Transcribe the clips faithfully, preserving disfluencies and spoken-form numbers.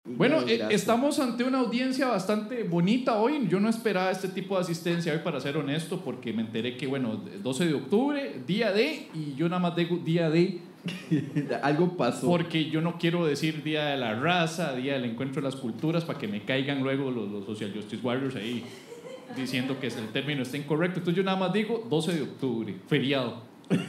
Bueno, eh, estamos ante una audiencia bastante bonita hoy. Yo no esperaba este tipo de asistencia hoy, para ser honesto, porque me enteré que, bueno, doce de octubre, día de, y yo nada más digo día de. Algo pasó. Porque yo no quiero decir día de la raza, día del encuentro de las culturas, para que me caigan luego los, los social justice warriors ahí diciendo que el término está incorrecto. Entonces yo nada más digo doce de octubre, feriado.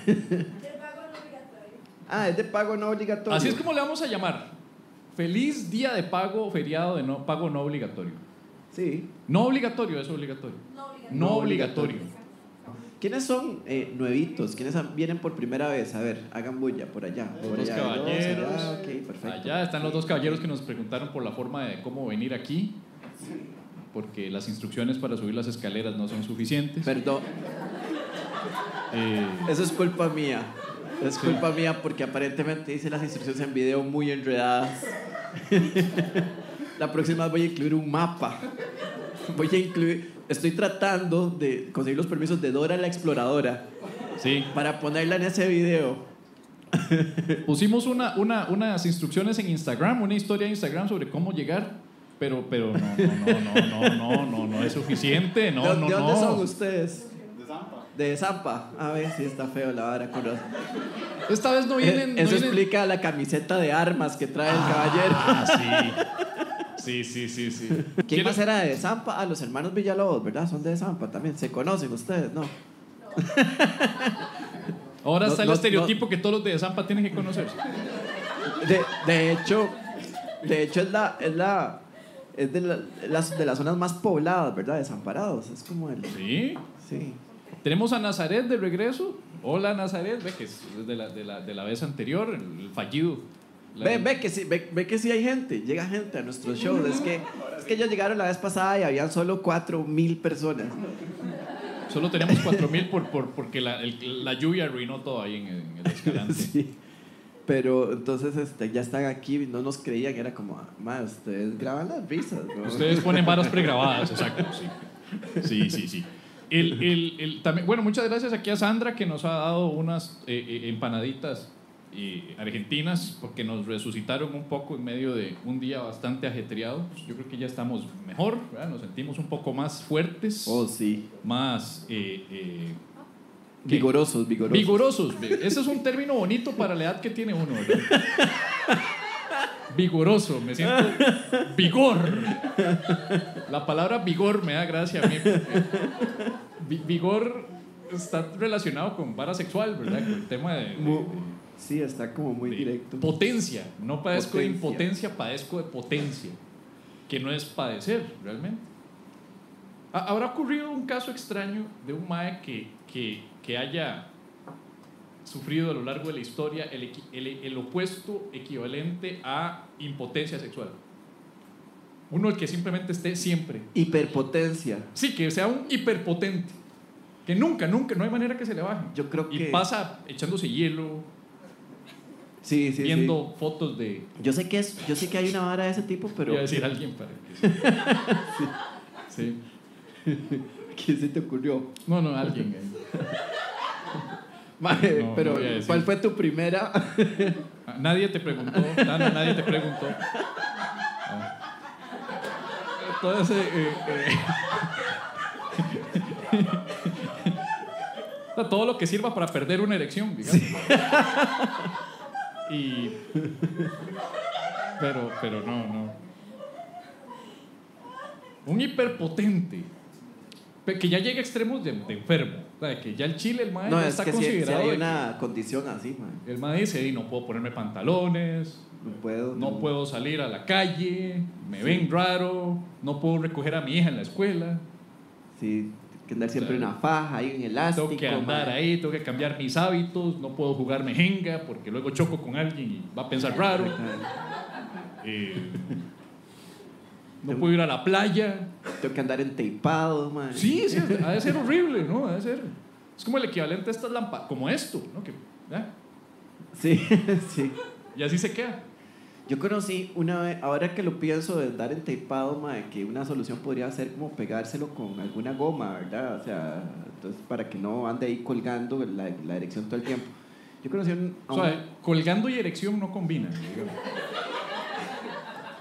Ah, es de pago no obligatorio. Así es como le vamos a llamar. Feliz día de pago, feriado de no, pago no obligatorio. Sí. No obligatorio, es obligatorio. No obligatorio. No obligatorio. ¿Quiénes son eh, nuevitos? ¿Quiénes vienen por primera vez? A ver, hagan bulla por allá. Los por dos allá, caballeros. Dos, allá. Okay, perfecto. Allá están los dos caballeros que nos preguntaron por la forma de cómo venir aquí, porque las instrucciones para subir las escaleras no son suficientes. Perdón. Eh, Eso es culpa mía. Es sí. culpa mía porque aparentemente hice las instrucciones en video muy enredadas. La próxima vez voy a incluir un mapa. Voy a incluir... Estoy tratando de conseguir los permisos de Dora la Exploradora. Sí. Para ponerla en ese video. Pusimos una, una, unas instrucciones en Instagram, una historia de Instagram sobre cómo llegar, pero, pero no, no, no, no, no, no, no es suficiente. No, ¿De, no, ¿de dónde no. son ustedes? De Zampa. De Zampa. A ver si está feo la vara con los... Esta vez no vienen. Eso no vienen... explica la camiseta de armas que trae el caballero. Ah, sí. Sí, sí, sí, sí. ¿Quién ¿Quién más era de Zampa? Ah, los hermanos Villalobos, ¿verdad? Son de Zampa también. ¿Se conocen ustedes? No. Ahora No, está el no, estereotipo no. que todos los de Zampa tienen que conocerse. De, de hecho, de hecho es la, es la, es de, la, las, de las zonas más pobladas, ¿verdad? Desamparados. Es como el. Sí. Sí. Tenemos a Nazaret de regreso. Hola, Nazaret. Ve que es de la, de la, de la vez anterior, el, el fallido. La... Ve, ve, que sí, ve, ve que sí hay gente. Llega gente a nuestros shows. Es que, es que ellos llegaron la vez pasada y habían solo cuatro mil personas. Solo tenemos cuatro mil por, por, porque la, el, la lluvia arruinó todo ahí en, en el Escalante. Sí. Pero entonces este, ya están aquí, no nos creían, era como, más ustedes graban las risas, ¿no? Ustedes ponen varas pregrabadas, exacto, sí. Sí, sí, sí. El, el, el, también, bueno, muchas gracias aquí a Sandra, que nos ha dado unas eh, eh, empanaditas eh, argentinas, porque nos resucitaron un poco en medio de un día bastante ajetreado. Yo creo que ya estamos mejor, ¿verdad? Nos sentimos un poco más fuertes. Oh, sí. Más... Eh, eh, vigorosos, vigorosos. Vigorosos. Ese es un término bonito para la edad que tiene uno, ¿verdad? Vigoroso, me siento vigor. La palabra vigor me da gracia a mí. Vigor está relacionado con vara sexual, ¿verdad? Con el tema de... de, de sí, está como muy directo. Potencia. No padezco potencia. de impotencia, padezco de potencia. Que no es padecer, realmente. Habrá ocurrido un caso extraño de un mae que, que, que haya sufrido a lo largo de la historia el, el, el opuesto equivalente a impotencia sexual. Uno el que simplemente esté siempre. Hiperpotencia. Sí, que sea un hiperpotente. Que nunca, nunca, no hay manera que se le baje. Yo creo que... Y pasa echándose hielo. Sí, sí, viendo sí. fotos de... Yo sé que es, yo sé que hay una vara de ese tipo, pero... Voy a decir a alguien para que... Sí. Sí. ¿Qué se te ocurrió? No, no, alguien. Vale, no, pero no ¿cuál fue tu primera? Nadie te preguntó, Dana, nadie te preguntó. Ah. Entonces, eh, eh. todo lo que sirva para perder una erección, digamos. Sí. Y, pero, pero no, no. Un hiperpotente que ya llega a extremos de, de enfermo, o sea, que ya el chile, el mae no, ya es está que considerado si, si hay una que, condición así, man. el mae dice, no puedo ponerme pantalones, no puedo, no, no. puedo salir a la calle, me sí. ven raro, no puedo recoger a mi hija en la escuela. Sí, hay que andar siempre en una faja, ahí en elástico. Tengo que andar man. ahí, tengo que cambiar mis hábitos, no puedo jugar mejenga porque luego choco con alguien y va a pensar raro. eh, No puedo ir a la playa. Tengo que andar enteipado, man. Sí, sí, ha de ser horrible, ¿no? Ha de ser. Es como el equivalente a estas lámparas, como esto, ¿no? Que, ¿eh? Sí, sí. Y así se queda. Yo conocí una vez, ahora que lo pienso de andar enteipado, man, que una solución podría ser como pegárselo con alguna goma, ¿verdad? O sea, entonces para que no ande ahí colgando la, la erección todo el tiempo. Yo conocí un... O sea, colgando y erección no combinan.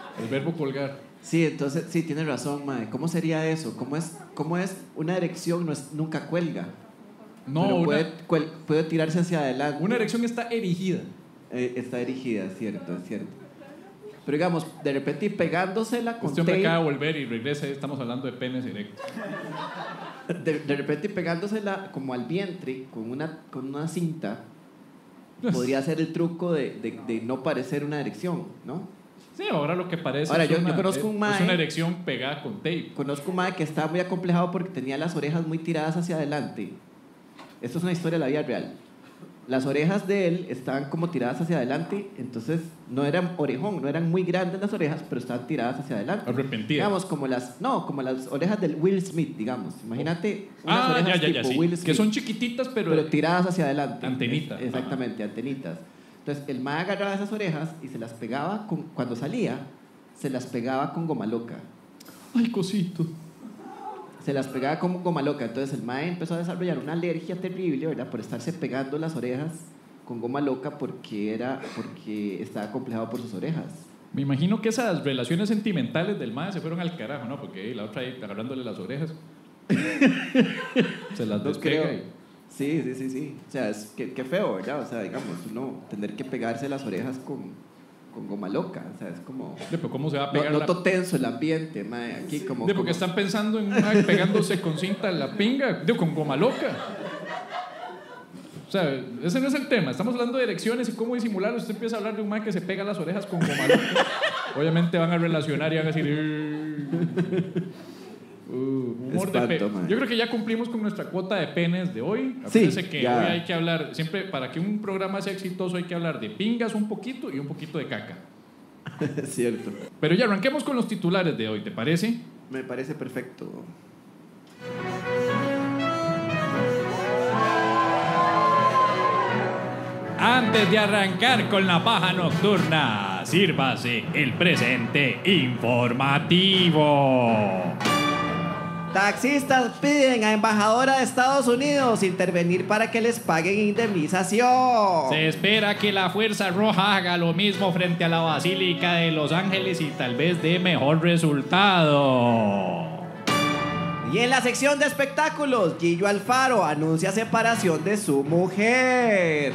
El verbo colgar. Sí, entonces, sí, tiene razón, mae. ¿Cómo sería eso? ¿Cómo es, cómo es una erección? No es, nunca cuelga. No, pero una, puede, cuel, puede tirarse hacia adelante. Una erección está erigida. Eh, está erigida, es cierto, es cierto. Pero digamos, de repente y pegándosela con Este hombre tape, acaba de volver y regresa. Estamos hablando de penes erectos. de, de repente y pegándosela como al vientre con una, con una cinta, podría ser el truco de, de, de no parecer una erección, ¿no? Sí, ahora lo que parece ahora, es, yo, una, yo conozco un mae, es una erección pegada con tape. Conozco un mae que estaba muy acomplejado porque tenía las orejas muy tiradas hacia adelante. Esto es una historia de la vida real. Las orejas de él estaban como tiradas hacia adelante, entonces no eran orejón, no eran muy grandes las orejas, pero estaban tiradas hacia adelante. Arrepentidas. Digamos, como las, no, como las orejas del Will Smith, digamos. Imagínate unas Ah, orejas ya, ya, ya, tipo sí. Will Smith, Que son chiquititas, pero... pero tiradas hacia adelante. Antenitas. Es- exactamente, antenitas. Entonces, el mae agarraba esas orejas y se las pegaba, con, cuando salía, se las pegaba con goma loca. Ay, cosito. Se las pegaba con goma loca. Entonces el mae empezó a desarrollar una alergia terrible, ¿verdad? Por estarse pegando las orejas con goma loca porque, era, porque estaba acomplejado por sus orejas. Me imagino que esas relaciones sentimentales del mae se fueron al carajo, ¿no? Porque la otra ahí agarrándole las orejas. Se las No despega creo. y... Sí, sí, sí, sí. O sea, es que, qué feo, ¿verdad? O sea, digamos, uno tener que pegarse las orejas con, con goma loca. O sea, es como... De, pero ¿cómo se va a No, pegar noto la... tenso el ambiente, mae. Aquí como... De, porque como- están pensando en un mae pegándose con cinta en la pinga, de, con goma loca. O sea, ese no es el tema. Estamos hablando de erecciones y cómo disimularlo. Usted empieza a hablar de un mae que se pega las orejas con goma loca. Obviamente van a relacionar y van a decir... Uh, humor Espanto, de pe- man. Yo creo que ya cumplimos con nuestra cuota de penes de hoy. Sí, Acuérdense que ya. hoy hay que hablar, siempre para que un programa sea exitoso hay que hablar de pingas un poquito y un poquito de caca. Es cierto. Pero ya arranquemos con los titulares de hoy, ¿te parece? Me parece perfecto. Antes de arrancar con la paja nocturna, sírvase el presente informativo. Taxistas piden a embajadora de Estados Unidos intervenir para que les paguen indemnización. Se espera que la Fuerza Roja haga lo mismo frente a la Basílica de Los Ángeles y tal vez dé mejor resultado. Y en la sección de espectáculos, Gillo Alfaro anuncia separación de su mujer.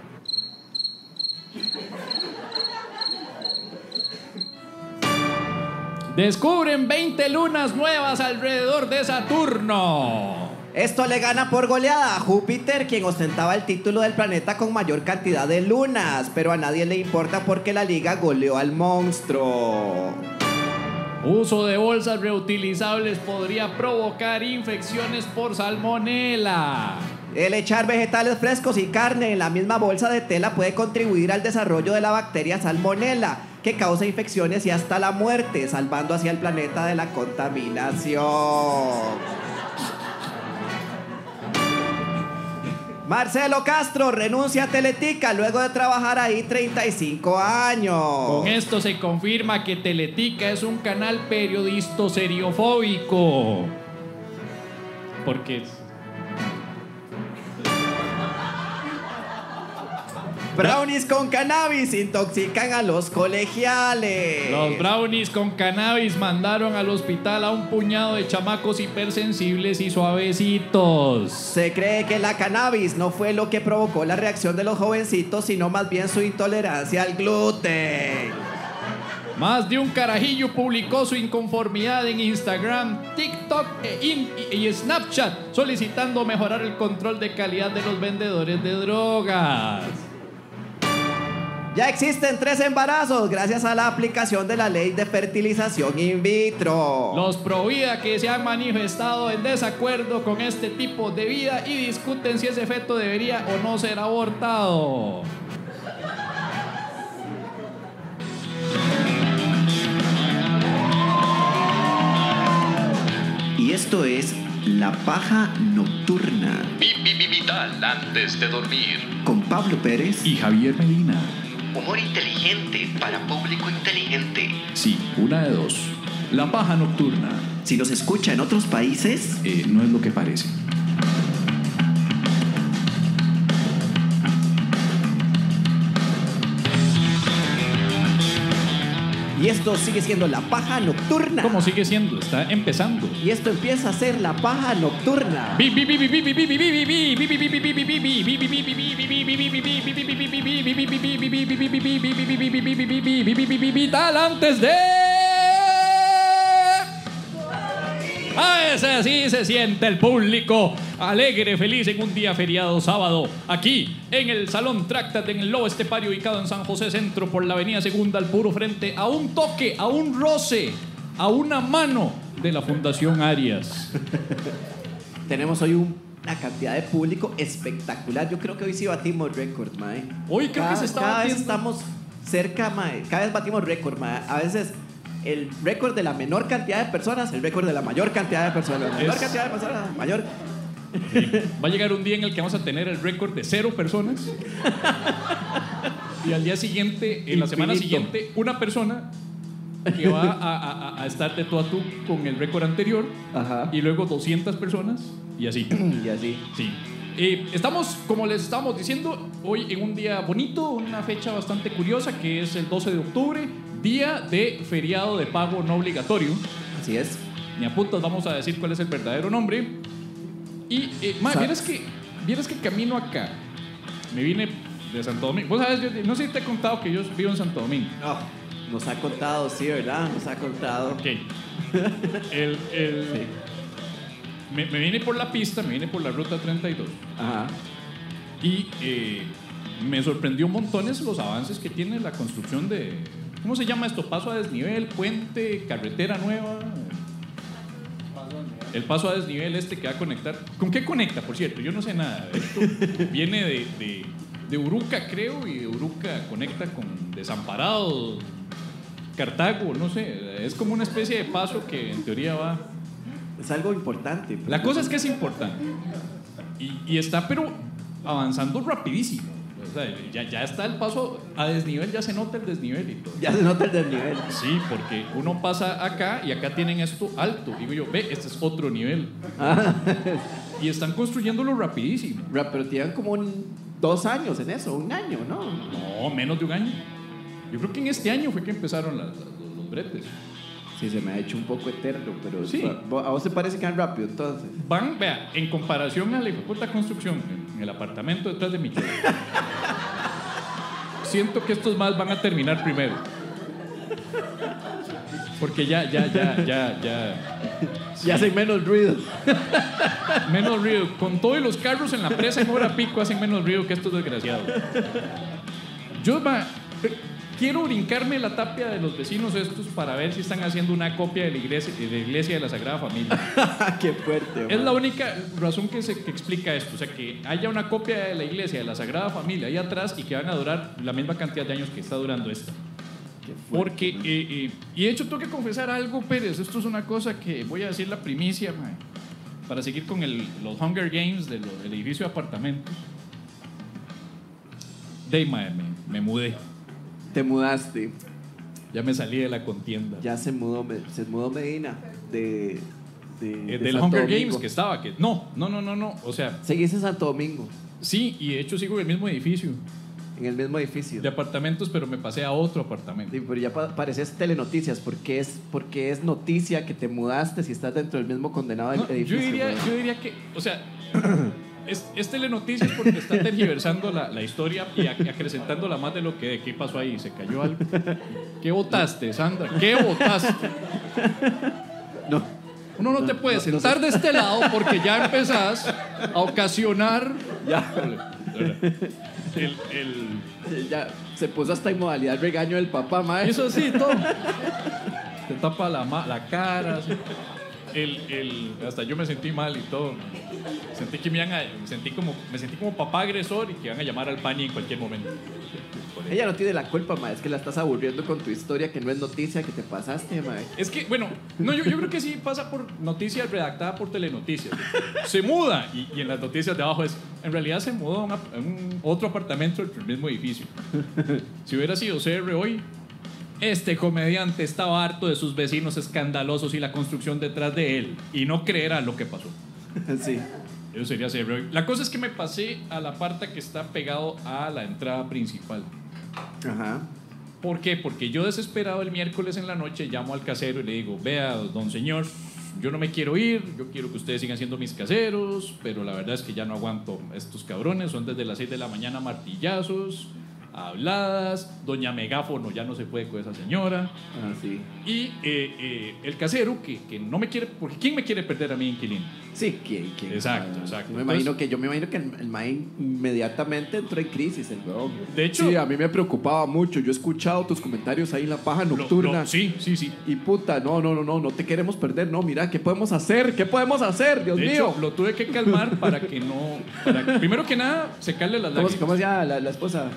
Descubren veinte lunas nuevas alrededor de Saturno. Esto le gana por goleada a Júpiter, quien ostentaba el título del planeta con mayor cantidad de lunas, pero a nadie le importa porque la liga goleó al monstruo. Uso de bolsas reutilizables podría provocar infecciones por salmonela. El echar vegetales frescos y carne en la misma bolsa de tela puede contribuir al desarrollo de la bacteria salmonela, que causa infecciones y hasta la muerte, salvando así al planeta de la contaminación. Marcelo Castro renuncia a Teletica luego de trabajar ahí treinta y cinco años. Con esto se confirma que Teletica es un canal periodista seriofóbico. Porque Brownies con cannabis intoxican a los colegiales. los brownies con cannabis mandaron al hospital a un puñado de chamacos hipersensibles y suavecitos. Se cree que la cannabis no fue lo que provocó la reacción de los jovencitos, sino más bien su intolerancia al gluten. Más de un carajillo publicó su inconformidad en Instagram, TikTok e in- y Snapchat, solicitando mejorar el control de calidad de los vendedores de drogas. Ya existen tres embarazos gracias a la aplicación de la ley de fertilización in vitro. Los provida que se han manifestado en desacuerdo con este tipo de vida y discuten si ese feto debería o no ser abortado. Y esto es La Paja Nocturna Vital antes de dormir. con Pablo Pérez Y Javier Medina. Humor inteligente para público inteligente. Sí, una de dos. La paja nocturna Si nos escucha en otros países, eh, no es lo que parece. y Y esto sigue siendo la paja nocturna. ¿Cómo sigue siendo? Está empezando. Y esto empieza a ser la paja nocturna. Vital antes de... A ese así se siente el público alegre, feliz en un día feriado sábado, aquí en el Salón Tractat, en el Lobo Estepario, ubicado en San José Centro, por la avenida Segunda, al puro frente, a un toque, a un roce, a una mano de la Fundación Arias. Tenemos hoy un, una cantidad de público espectacular. Yo creo que hoy sí batimos récord, mae. Hoy creo cada, que se está cada vez batiendo. estamos cerca, mae. Cada vez batimos récord, mae. A veces el récord de la menor cantidad de personas, el récord de la mayor cantidad de personas. La menor Es- cantidad de personas, mayor. Va a llegar un día en el que vamos a tener el récord de cero personas. Y al día siguiente, en la semana Infinito. siguiente, una persona que va a, a- a estar de tú a tú con el récord anterior. Ajá. Y luego doscientas personas. Y así. Y así. Sí. Eh, estamos, como les estábamos diciendo, hoy en un día bonito, una fecha bastante curiosa, que es el doce de octubre, día de feriado de pago no obligatorio. Así es. Ni a putas vamos a decir cuál es el verdadero nombre. Y, eh, ma, Sa- vieras que, vieras que camino acá, me vine de Santo Domingo. Vos sabes, yo no sé si te he contado que yo vivo en Santo Domingo. Oh, nos ha contado, sí, ¿verdad? Nos ha contado. Ok. El, el, me, me vine por la pista, me vine por la ruta treinta y dos. Ajá. Y eh, me sorprendió montones los avances que tiene la construcción de... ¿Cómo se llama esto? Paso a desnivel, puente, carretera nueva. El paso a desnivel este que va a conectar. ¿Con qué conecta, por cierto? Yo no sé nada. Esto viene de, de, de Uruca, creo, y de Uruca conecta con Desamparados, Cartago, no sé. Es como una especie de paso que en teoría va... Es algo importante. La cosa es que es importante. Y, y está, pero avanzando rapidísimo. O sea, ya, ya está el paso a desnivel, ya se nota el desnivel y todo. Ya se nota el desnivel. Sí, porque uno pasa acá y acá tienen esto alto. Digo yo, ve, este es otro nivel. Ah, Y están construyéndolo rapidísimo. ra- pero tienen como un, dos años en eso, un año, ¿no? No, menos de un año. Yo creo que en este año fue que empezaron las- las- los, los bretes. Sí, se me ha hecho un poco eterno, pero Sí. a a vos te parece que van rápido, entonces. Van, vea, en comparación a la puta construcción en, en el apartamento detrás de mi casa, siento que estos más van a terminar primero. Porque ya, ya, ya, ya, ya. Y hacen menos ruido. Menos ruido. Con todos los carros en la presa en hora pico hacen menos ruido que estos desgraciados. Yo va, quiero brincarme la tapia de los vecinos estos para ver si están haciendo una copia de la iglesia de la, iglesia de la Sagrada Familia. Qué fuerte. Es man. la única razón que, se, que explica esto. O sea, que haya una copia de la iglesia de la Sagrada Familia ahí atrás y que van a durar la misma cantidad de años que está durando esta. Qué fuerte, Porque, man. eh, eh, y de hecho tengo que confesar algo, Pérez. Esto es una cosa que voy a decir la primicia, mae, para seguir con el, los Hunger Games de lo- del edificio de apartamentos. De ahí, mae, me, me mudé. Te mudaste. Ya me salí de la contienda. Ya se mudó, Me- se mudó Medina de, de, Eh, de del Santo Hunger Domingo. Games que estaba. Que, no, no, no, no, no. O sea, Seguís en Santo Domingo, sí, y de hecho sigo en el mismo edificio en el mismo edificio. de apartamentos, pero me pasé a otro apartamento. Sí, pero ya pa- pareces telenoticias, porque es, porque es noticia que te mudaste si estás dentro del mismo condenado No, edificio. yo, diría, man. yo diría que, o sea, es, es telenoticias porque está tergiversando la, la historia y ac- acrecentándola más de lo que ¿qué pasó ahí? ¿Se cayó algo? ¿Qué votaste, Sandra? ¿Qué votaste? No, Uno no te puede no, no sentar de este lado porque ya empezás a ocasionar. ya, El, el, ya se puso hasta en modalidad regaño del papá, mae. eso sí, todo. Te tapa la, ma- la cara. así. El, el, hasta yo me sentí mal y todo. Sentí que me iban a, me sentí como, me sentí como papá agresor y que iban a llamar al Pani en cualquier momento. Ella no tiene la culpa, mae, es que la estás aburriendo con tu historia que no es noticia que te pasaste, mae. Es que, bueno, no, yo, yo creo que sí pasa por noticias redactada por Telenoticias. Se muda y, y en las noticias de abajo es, en realidad se mudó a, una- a un otro apartamento del mismo edificio. Si hubiera sido C R hoy, este comediante estaba harto de sus vecinos escandalosos y la construcción detrás de él y no creerá lo que pasó. Sí. Eso sería C R hoy. La cosa es que me pasé a la parte que está pegado a la entrada principal. Ajá. ¿Por qué? Porque yo desesperado el miércoles en la noche llamo al casero y le digo, vea, don señor, yo no me quiero ir, yo quiero que ustedes sigan siendo mis caseros, pero la verdad es que ya no aguanto estos cabrones, son desde las seis de la mañana martillazos, habladas, doña Megáfono ya no se puede con esa señora. Ah, sí. Y eh, eh, el casero, que, que no me quiere, porque ¿quién me quiere perder a mí, inquilino? Sí, ¿quién? quién? Exacto, Ah, exacto. Yo me, imagino que, yo me imagino que el, el mae inmediatamente entró en crisis, el huevón. De hecho, Sí, a mí me preocupaba mucho. Yo he escuchado tus comentarios ahí en la paja lo- nocturna. lo- sí, sí, sí. Y puta, no, no, no, no, no te queremos perder. No, mira, ¿qué podemos hacer? ¿Qué podemos hacer? Dios De mío. hecho, lo tuve que calmar para que no. Para, primero que nada, secarle las ¿Cómo, lágrimas. ¿Cómo se llama la, la esposa?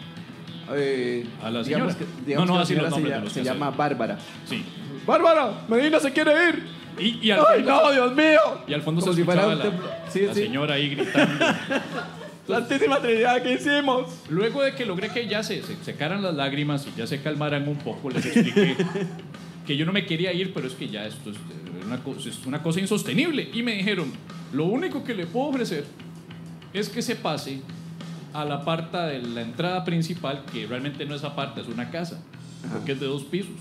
Eh, A la digamos señora. que, digamos No, no, que la así los señora se, nombres de llama- los se caseros. llama Bárbara. Sí. Bárbara, Medina se quiere ir. Y, y al Ay, fondo, no, Dios mío. y al fondo se Como si fuera escuchaba un la, templo. Sí, la sí. señora ahí gritando. Santísima Trinidad, ¿qué hicimos? Luego de que logré que ya se, se secaran las lágrimas y ya se calmaran un poco, les expliqué que yo no me quería ir, pero es que ya esto es una, cosa, es una cosa insostenible. Y me dijeron, lo único que le puedo ofrecer es que se pase a la parte de la entrada principal, que realmente no es aparte, es una casa, porque es de dos pisos.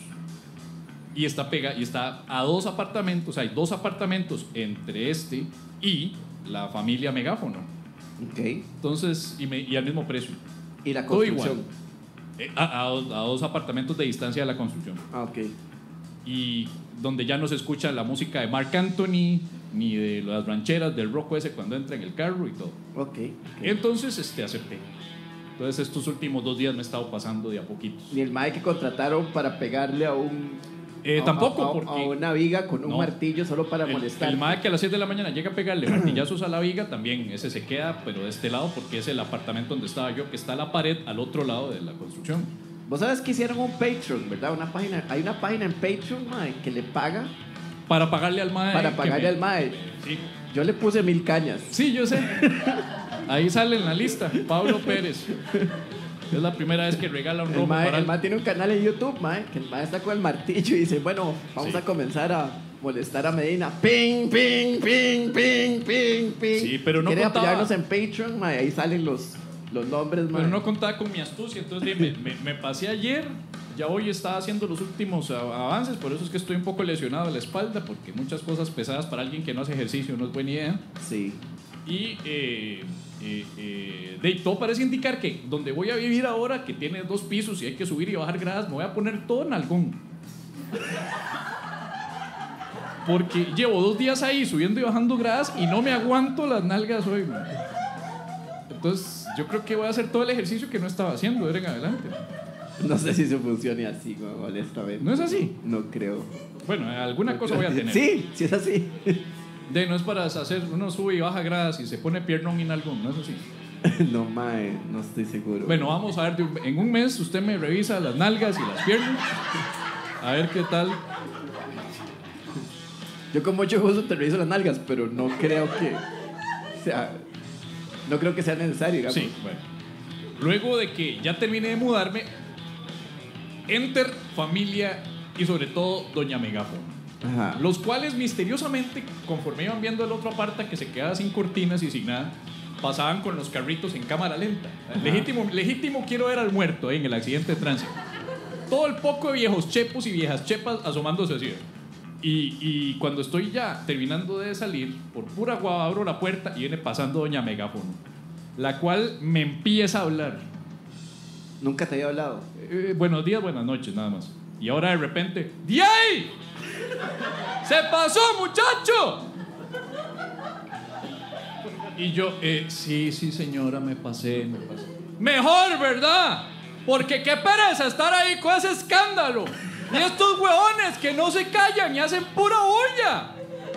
Y está, pega, y está a dos apartamentos, hay dos apartamentos entre este y la familia Megáfono. Ok. Entonces, y, me- y al mismo precio. Y la Todo construcción. igual. Eh, a, a dos, a dos apartamentos de distancia de la construcción. Ah, ok. Y donde ya no se escucha la música de Marc Anthony, ni de las rancheras del rock ese cuando entra en el carro y todo. Ok. ok. Entonces, este, acepté. Entonces, estos últimos dos días me he estado pasando de a poquitos. Ni el mae que contrataron para pegarle a un. Eh, a- tampoco, a, a- porque- a una viga con un No. martillo solo para El, molestar. el mae que a las siete de la mañana llega a pegarle martillazos a la viga, también ese se queda, pero de este lado, porque es el apartamento donde estaba yo, que está la pared al otro lado de la construcción. Vos sabes que hicieron un Patreon, ¿verdad? Una página, hay una página en Patreon, mae, que le paga Para pagarle al mae. para que pagarle me- al mae. Sí. Yo le puse mil cañas. Sí, yo sé. Ahí sale en la lista, Pablo Pérez. Es la primera vez que regala un El robo mae, para el mae tiene un canal en YouTube, mae, que el mae está con el martillo y dice, bueno, vamos Sí. a comenzar a molestar a Medina. Ping, ping, ping, ping, ping, ping. Sí, pero no ¿Quiere contaba- apoyarnos en Patreon, mae? Ahí salen los, los nombres, mae. Pero no contaba con mi astucia, entonces me, me, me pasé ayer, ya hoy estaba haciendo los últimos a- avances, por eso es que estoy un poco lesionado de la espalda, porque muchas cosas pesadas para alguien que no hace ejercicio no es buena idea. Sí. Y eh, eh, eh, de, todo parece indicar que donde voy a vivir ahora, que tiene dos pisos y hay que subir y bajar gradas, me voy a poner todo en algún. Porque llevo dos días ahí subiendo y bajando gradas y no me aguanto las nalgas hoy, man. Entonces, yo creo que voy a hacer todo el ejercicio que no estaba haciendo de ahora en adelante. No sé si eso funcione así, mae, honestamente. ¿No es así? No creo. Bueno, alguna cosa voy a tener. Sí, sí es así. De, no es para hacer, uno sube y baja gradas y se pone piernón en algo, no es así. No, mae, no estoy seguro. Bueno, vamos a ver, de un- en un mes usted me revisa las nalgas y las piernas. A ver qué tal. Yo con mucho gusto te reviso las nalgas, pero no creo que sea, no creo que sea necesario, digamos. Sí, bueno. Luego de que ya terminé de mudarme, enter familia y sobre todo Doña Megáfono. Ajá. Los cuales misteriosamente, conforme iban viendo el otro aparta que se quedaba sin cortinas y sin nada, pasaban con los carritos en cámara lenta. Legítimo, legítimo quiero ver al muerto ahí en el accidente de tránsito. Todo el poco de viejos chepos y viejas chepas asomándose así. Y, y cuando estoy ya terminando de salir, por pura guava abro la puerta y viene pasando Doña Megáfono, la cual me empieza a hablar. Nunca te había hablado. Eh, buenos días, buenas noches, nada más. Y ahora de repente, ¡Diay! ¡Se pasó, muchacho! Y yo, eh, sí, sí, señora, me pasé, me pasé. Mejor, ¿verdad? Porque qué pereza estar ahí con ese escándalo. Y estos huevones que no se callan y hacen pura bulla.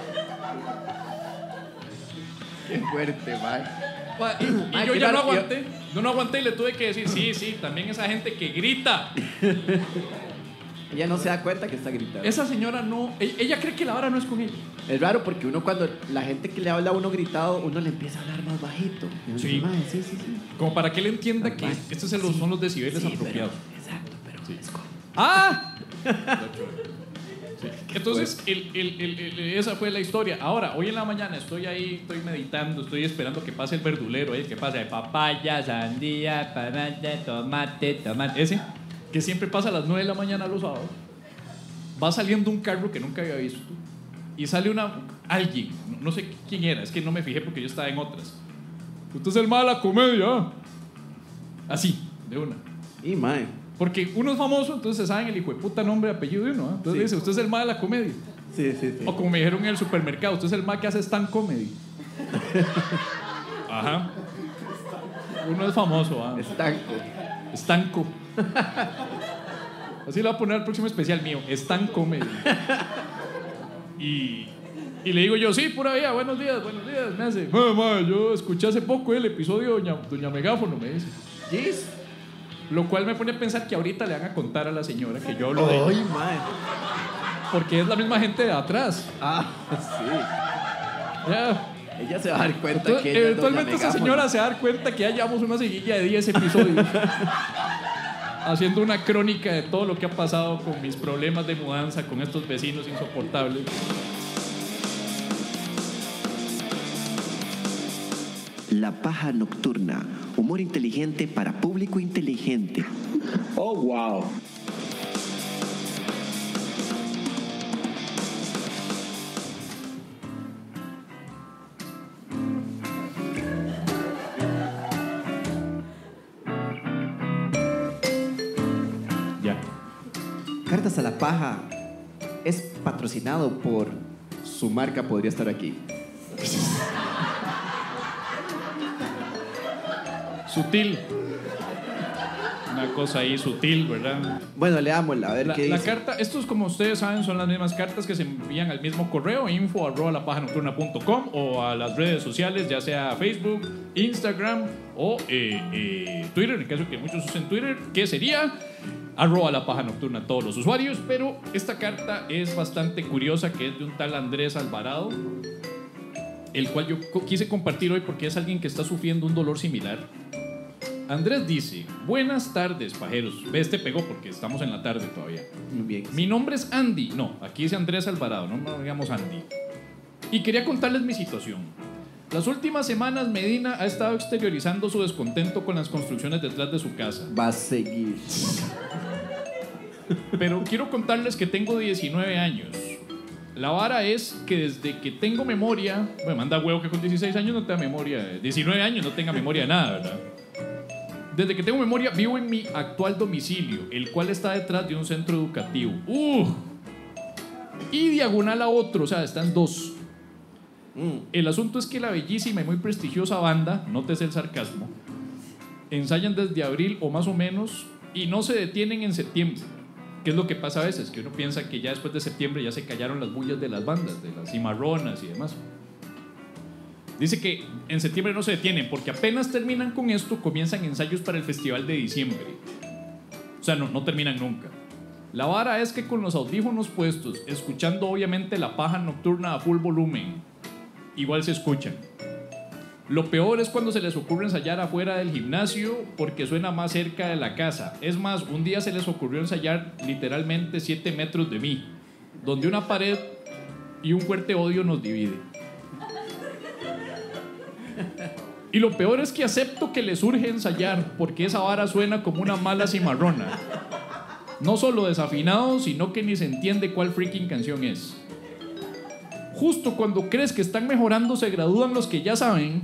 Qué fuerte, mae. Pa- Y, y Ay, yo qué ya no raro, aguanté. Yo no aguanté y le tuve que decir, sí, sí, también esa gente que grita. Ella no se da cuenta que está gritando. Esa señora no, e- ella cree que la vara no es con ella. Es raro porque uno cuando la gente que le habla a uno gritado, uno le empieza a hablar más bajito. Y uno Sí. dice, "Mae, sí, sí, sí. Como para que él entienda que Normal. estos son los, son los decibeles Sí, pero- apropiados. exacto, pero es como... ¡Ah! Sí. Entonces, el, el- el- el- esa fue la historia. Ahora, hoy en la mañana estoy ahí, estoy meditando, estoy esperando que pase el verdulero, ¿eh? que pase papaya, sandía, panaya, tomate, tomate. Ese. que siempre pasa a las nueve de la mañana los sábados, va saliendo un carro que nunca había visto y sale una alguien, no, no sé quién era, es que no me fijé porque yo estaba en otras. Usted es el mal de la comedia, ¿eh? Así, de una. Y mae. Porque uno es famoso, entonces saben el hijo de puta nombre y apellido de uno, ¿eh? Entonces Sí. dice, usted es el mal de la comedia. Sí, sí, sí. O como me dijeron en el supermercado, usted es el mal que hace stand comedy. Ajá. Uno es famoso, ¿ah? Estanco. Estanco. Así le voy a poner al próximo especial mío, Stand Comedy. Y, y le digo yo, sí, pura vida, buenos días, buenos días. Me hace, mamá, yo escuché hace poco el episodio de Doña, Doña Megáfono, me dice. Yes. Lo cual me pone a pensar que ahorita le van a contar a la señora que yo hablo de ella. Ay, mae. Porque es la misma gente de atrás. Ah, sí. Ya. Ella se va a dar cuenta Entonces, que ella es eventualmente Doña esa Megáfono. señora se va a dar cuenta que ya llevamos una seguilla de diez episodios haciendo una crónica de todo lo que ha pasado con mis problemas de mudanza, con estos vecinos insoportables. La paja nocturna. Humor inteligente para público inteligente. Oh, wow. Ya. Cartas a la Paja es patrocinado por su marca, podría estar aquí. Sutil. Una cosa ahí sutil, ¿verdad? Bueno, leámosla, a ver La, qué la dice. carta, estos como ustedes saben son las mismas cartas que se envían al mismo correo, info arroba la paja nocturna punto com, o a las redes sociales, ya sea Facebook, Instagram o eh, eh, Twitter, en el caso que muchos usen Twitter, que sería arroba la paja nocturna todos los usuarios. Pero esta carta es bastante curiosa, que es de un tal Andrés Alvarado, el cual yo co- quise compartir hoy porque es alguien que está sufriendo un dolor similar. Andrés dice: buenas tardes, pajeros. Ve, este pegó porque estamos en la tarde todavía. Muy bien. Mi nombre es Andy. No, aquí dice Andrés Alvarado, no nos digamos Andy. Y quería contarles mi situación. Las últimas semanas Medina ha estado exteriorizando su descontento con las construcciones detrás de su casa. Va a seguir. Pero quiero contarles que tengo diecinueve años. La vara es que desde que tengo memoria... Me manda huevo que con dieciséis años no tenga memoria. diecinueve años no tenga memoria de nada, ¿verdad? Desde que tengo memoria vivo en mi actual domicilio, el cual está detrás de un centro educativo. ¡Uh! Y diagonal a otro, o sea, están dos. Mm. El asunto es que la bellísima y muy prestigiosa banda, nótese el sarcasmo, ensayan desde abril o más o menos y no se detienen en septiembre. ¿Qué es lo que pasa a veces? Que uno piensa que ya después de septiembre ya se callaron las bullas de las bandas, de las cimarronas y demás. Dice que en septiembre no se detienen porque apenas terminan con esto, comienzan ensayos para el festival de diciembre. O sea, no, no terminan nunca. La vara es que con los audífonos puestos, escuchando obviamente la paja nocturna a full volumen, igual se escuchan. Lo peor es cuando se les ocurre ensayar afuera del gimnasio porque suena más cerca de la casa. Es más, un día se les ocurrió ensayar literalmente siete metros de mí, donde una pared y un fuerte odio nos divide. Y lo peor es que acepto que les urge ensayar porque esa vara suena como una mala cimarrona. No solo desafinado, sino que ni se entiende cuál freaking canción es. Justo cuando crees que están mejorando, se gradúan los que ya saben.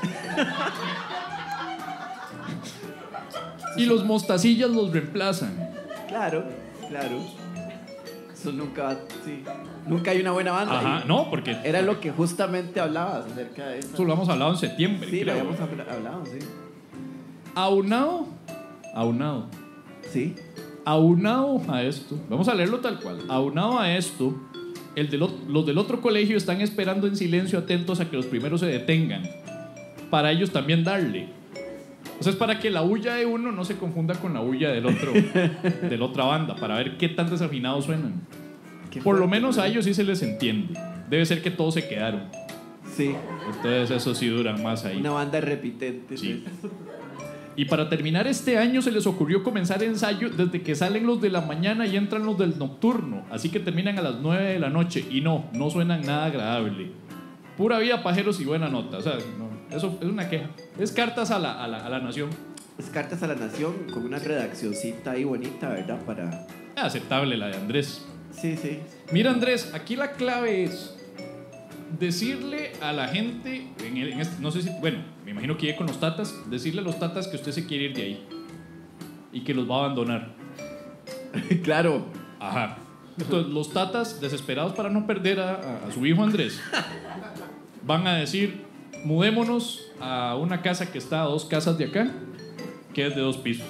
Y los mostacillas los reemplazan. Claro, claro. Eso nunca va. Sí. Nunca hay una buena banda. Ajá, Y no, porque Era lo que justamente hablabas acerca de eso. eso lo hemos hablado en septiembre. Sí, lo creo. habíamos habla- hablado, sí. Aunado, aunado, Sí. aunado a esto, vamos a leerlo tal cual. Aunado a esto, el del ot- los del otro colegio están esperando en silencio, atentos a que los primeros se detengan, para ellos también darle. O sea, es para que la huya de uno no se confunda con la huya del otro, de la otra banda, para ver qué tan desafinados suenan. Qué Por lo fuerte, menos ¿no? a ellos sí se les entiende. Debe ser que todos se quedaron. Sí. Entonces eso sí duran más ahí. Una banda repitente. Sí. Sí. Y para terminar este año se les ocurrió comenzar ensayo desde que salen los de la mañana y entran los del nocturno. Así que terminan a las nueve de la noche. Y no, no suenan nada agradable. Pura vida, pajeros y buena nota. O sea, no, eso es una queja. Es cartas a la, a la, a la nación. es cartas a la nación con una redaccioncita ahí bonita, ¿verdad? Para... Aceptable la de Andrés. Sí, sí. Mira, Andrés, aquí la clave es decirle a la gente, en el, en este, no sé si, bueno, me imagino que llegue con los tatas, decirle a los tatas que usted se quiere ir de ahí y que los va a abandonar. Claro. Ajá. Entonces, los tatas, desesperados para no perder a, a, a su hijo Andrés, van a decir: mudémonos a una casa que está a dos casas de acá, que es de dos pisos.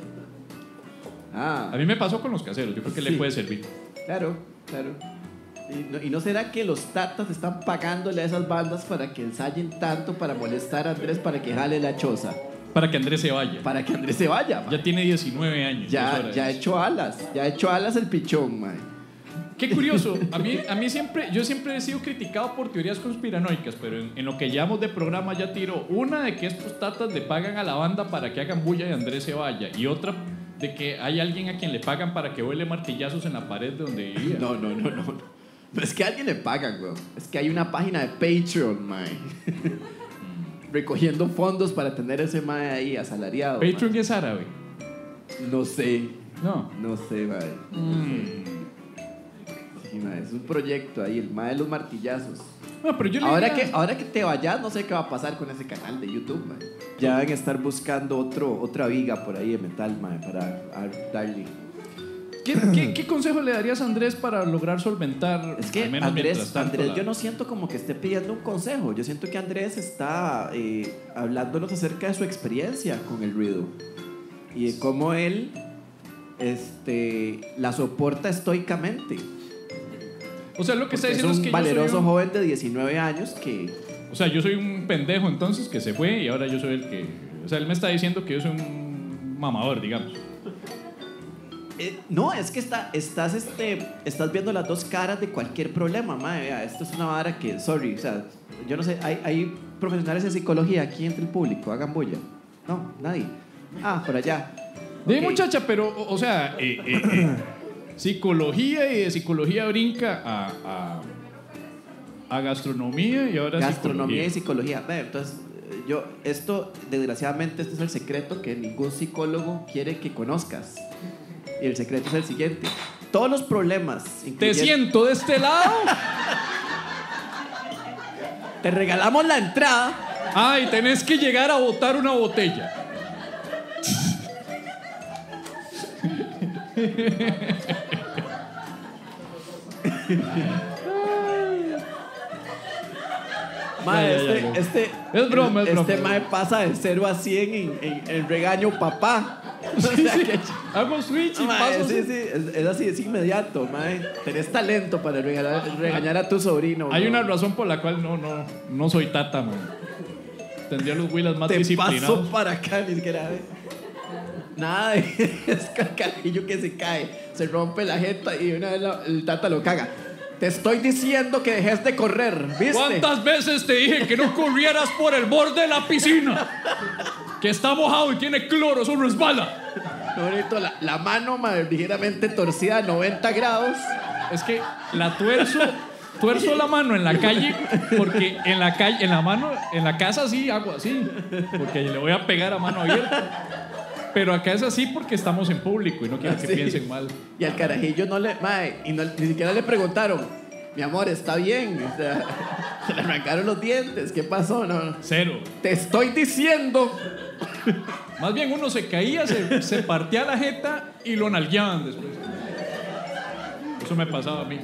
Ah. A mí me pasó con los caseros, yo creo que Sí. le puede servir. Claro, claro. ¿Y no, ¿Y no será que los tatas están pagándole a esas bandas para que ensayen tanto para molestar a Andrés para que jale la choza? Para que Andrés se vaya. Para que Andrés se vaya, man. Ya tiene diecinueve años. es Ya, hora de ya ha eso. hecho alas. Ya ha hecho alas el pichón, man. Qué curioso. A mí, a mí siempre, yo siempre he sido criticado por teorías conspiranoicas, pero en, en lo que llevamos de programa ya tiro una de que estos tatas le pagan a la banda para que hagan bulla y Andrés se vaya, y otra de que hay alguien a quien le pagan para que vuele martillazos en la pared de donde vivía. No, no, no, no. No es que a alguien le pagan, güey. Es que hay una página de Patreon, man. Recogiendo fondos para tener ese mae ahí asalariado. Patreon es árabe. Man. No sé. No. No sé, mae. Mm. Sí, mae, es un proyecto ahí, el mae de los martillazos. No, pero yo le Ahora diría- que, ahora que te vayas, no sé qué va a pasar con ese canal de YouTube, man. Ya van a estar buscando otro, otra viga por ahí de metal, man, para a- darle. ¿Qué, qué, qué consejo le darías a Andrés para lograr solventar? Es que al menos Andrés, mientras tanto, Andrés la- yo no siento como que esté pidiendo un consejo. Yo siento que Andrés está eh, hablándonos acerca de su experiencia con el ruido y de cómo él este, la soporta estoicamente. O sea, lo que está Porque es diciendo un es que valeroso yo soy un, joven de diecinueve años que... o sea, yo soy un pendejo entonces que se fue y ahora yo soy el que... O sea, él me está diciendo que yo soy un mamador, digamos. Eh, no, es que está, estás, este, estás viendo las dos caras de cualquier problema, mae. Vea, esto es una vara que, sorry, o sea, yo no sé, hay, hay profesionales de psicología aquí entre el público, hagan bulla. No, nadie. Ah, por allá. De Ok. muchacha, pero, o, o sea, eh, eh, eh, psicología y de psicología brinca a, a, a gastronomía y ahora Gastronomía y psicología. psicología. Ve, entonces, eh, yo, esto, desgraciadamente, este es el secreto que ningún psicólogo quiere que conozcas. Y el secreto es el siguiente. Todos los problemas... Te incluyendo- siento de este lado. Te regalamos la entrada. Ay, tenés que llegar a botar una botella. Mae, Ya, ya, este, ya, ya. este, Es broma, es este broma. mae pasa de cero a cien en, en, en regaño papá. O sea que- Hago switch y mae, paso. sí, sí, es, es así, es inmediato, mae. Tenés talento para regalar- regañar a tu sobrino. Hay ¿no? una razón por la cual no, no, no soy tata, man. Tendría los Willas más Te disciplinados. paso para acá, ni siquiera. ¿eh? Nada, de- es carajillo que se cae, se rompe la jeta y una vez la- el tata lo caga. Te estoy diciendo que dejes de correr, ¿viste? ¿Cuántas veces te dije que no corrieras por el borde de la piscina? Que está mojado y tiene cloro, eso resbala. Qué bonito, la, la mano mae, ligeramente torcida a noventa grados. Es que la tuerzo, tuerzo la mano en la calle, porque en la calle, en la mano, en la casa sí hago así, porque le voy a pegar a mano abierta. Pero acá es así porque estamos en público y no quiero que Sí. piensen mal. Y al carajillo no le. Mae, y no- ni siquiera le preguntaron, mi amor, está bien. O sea, se le arrancaron los dientes, ¿qué pasó? No, Cero. te estoy diciendo. Más bien uno se caía, se, se partía la jeta y lo nalgueaban después. Eso me pasaba a mí.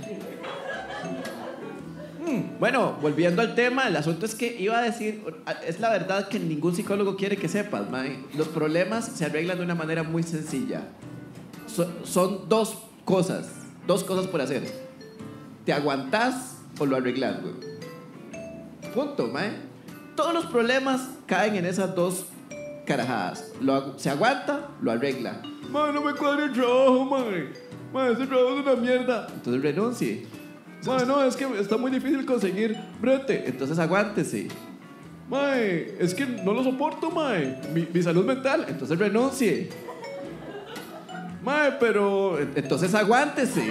Bueno, volviendo al tema, el asunto es que iba a decir, es la verdad que ningún psicólogo quiere que sepas, mae. Los problemas se arreglan de una manera muy sencilla. So- son dos cosas, dos cosas por hacer. Te aguantás o lo arreglas, güey. Punto, mae. Todos los problemas caen en esas dos carajadas. Lo agu- se aguanta, lo arregla. Mae, no me cuadra el trabajo, mae. Mae, ese trabajo es una mierda. Entonces renuncie. Mae, no, es que está muy difícil conseguir brete. Entonces aguántese. Mae, es que no lo soporto, mae. Mi, mi salud mental. Entonces renuncie. Mae, pero... Entonces aguántese.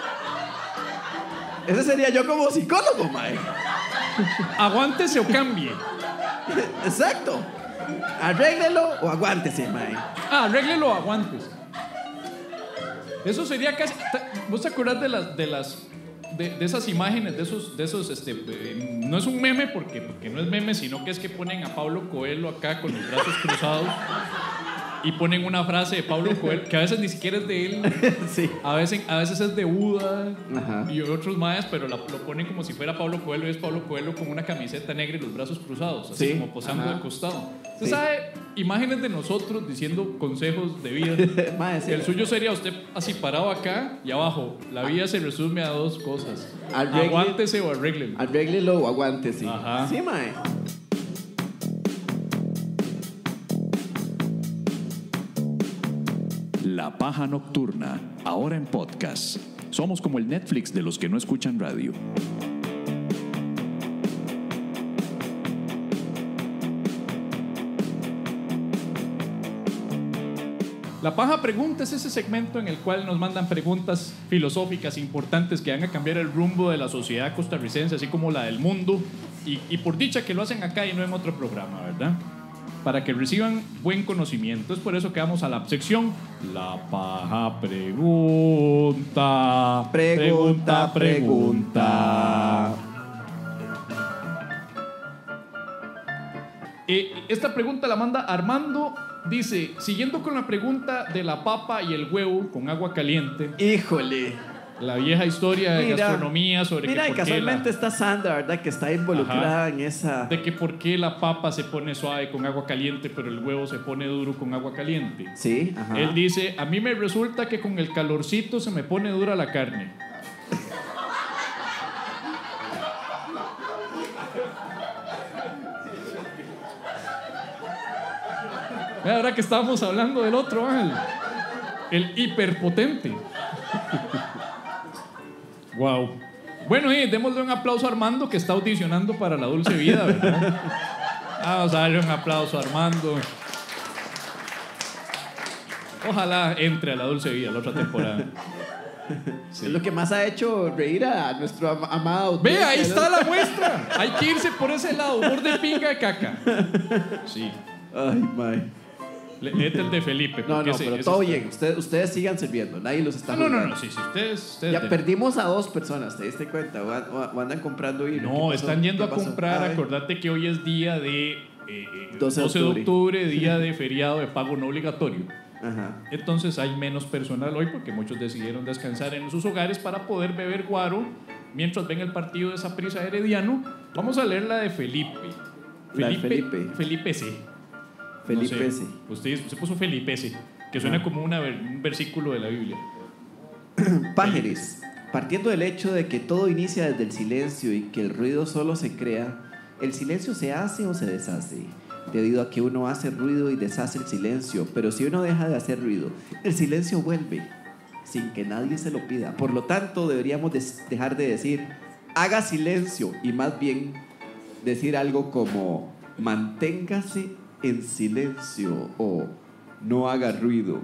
Ese sería yo como psicólogo, mae. Aguántese o cambie. Exacto. Arréglelo o aguántese, mae. Ah, arréglelo, aguantes. Eso sería casi. ¿Vos te acordás de las. De las De, de esas imágenes, de esos, de esos este, eh, no es un meme porque, porque no es meme, sino que es que ponen a Pablo Coelho acá con los brazos cruzados y ponen una frase de Pablo Coelho que a veces ni siquiera es de él, Sí. a veces, a veces es de Buda. Ajá. Y otros más, pero la- lo ponen como si fuera Pablo Coelho y es Pablo Coelho con una camiseta negra y los brazos cruzados, así Sí. como posando Ajá. de costado. Usted Sí. sabe, imágenes de nosotros diciendo consejos de vida. Mae, sí. El suyo sería usted así parado acá y abajo. La vida se resume a dos cosas: Arregle- aguántese o arréglelo. Arréglelo o aguántese. Ajá. Sí, mae. La Paja Nocturna, ahora en podcast. Somos como el Netflix de los que no escuchan radio. La Paja Pregunta es ese segmento en el cual nos mandan preguntas filosóficas importantes que van a cambiar el rumbo de la sociedad costarricense, así como la del mundo. Y, y por dicha que lo hacen acá y no en otro programa, ¿verdad? Para que reciban buen conocimiento. Es por eso que vamos a la sección La Paja Pregunta. Pregunta, pregunta. Eh, esta pregunta la manda Armando. Dice, siguiendo con la pregunta de la papa y el huevo con agua caliente, Híjole. la vieja historia de Mira, gastronomía sobre Mira, que y por qué casualmente la, está Sandra, ¿verdad? Que está involucrada Ajá. en esa. de que por qué la papa se pone suave con agua caliente, pero el huevo se pone duro con agua caliente. Sí, ajá. Él dice, a mí me resulta que con el calorcito se me pone dura la carne. Ahora que estábamos hablando del otro, el, el hiperpotente. Wow. Bueno, y démosle un aplauso a Armando que está audicionando para La Dulce Vida, ¿verdad? Vamos a darle un aplauso a Armando. Ojalá entre a La Dulce Vida la otra temporada. Es lo que más ha hecho reír a nuestro am- amado. Ve, ahí audiencia, está ¿no? la muestra. Hay que irse por ese lado, humor de pinga de caca. Sí. Ay, mae. Le- Léete el de Felipe. No, porque no, ese- pero ese todo está- bien. Ustedes, ustedes sigan sirviendo. Nadie los está No, no, no, juzgando. no, sí, sí, ustedes, ustedes Ya de- perdimos a dos personas, ¿te diste cuenta? O, an- o andan comprando hilo. ¿Qué No, pasó? están yendo a ¿Qué pasó? comprar. A ver. Acordate que hoy es día de eh, eh, doce de doce de octubre. octubre, día de feriado de pago no obligatorio. Ajá. Entonces hay menos personal hoy porque muchos decidieron descansar en sus hogares para poder beber guaro mientras ven el partido de Saprissa Herediano. Vamos a leer la de Felipe. La de Felipe. Felipe C. Felipe No sé. sí. Usted se puso Felipe C, que suena Ah. como una ver- un versículo de la Biblia. Pájeres, partiendo del hecho de que todo inicia desde el silencio y que el ruido solo se crea, ¿el silencio se hace o se deshace? Debido a que uno hace ruido y deshace el silencio, pero si uno deja de hacer ruido, el silencio vuelve, sin que nadie se lo pida. Por lo tanto, deberíamos des- dejar de decir, haga silencio, y más bien decir algo como, manténgase en silencio o no haga ruido.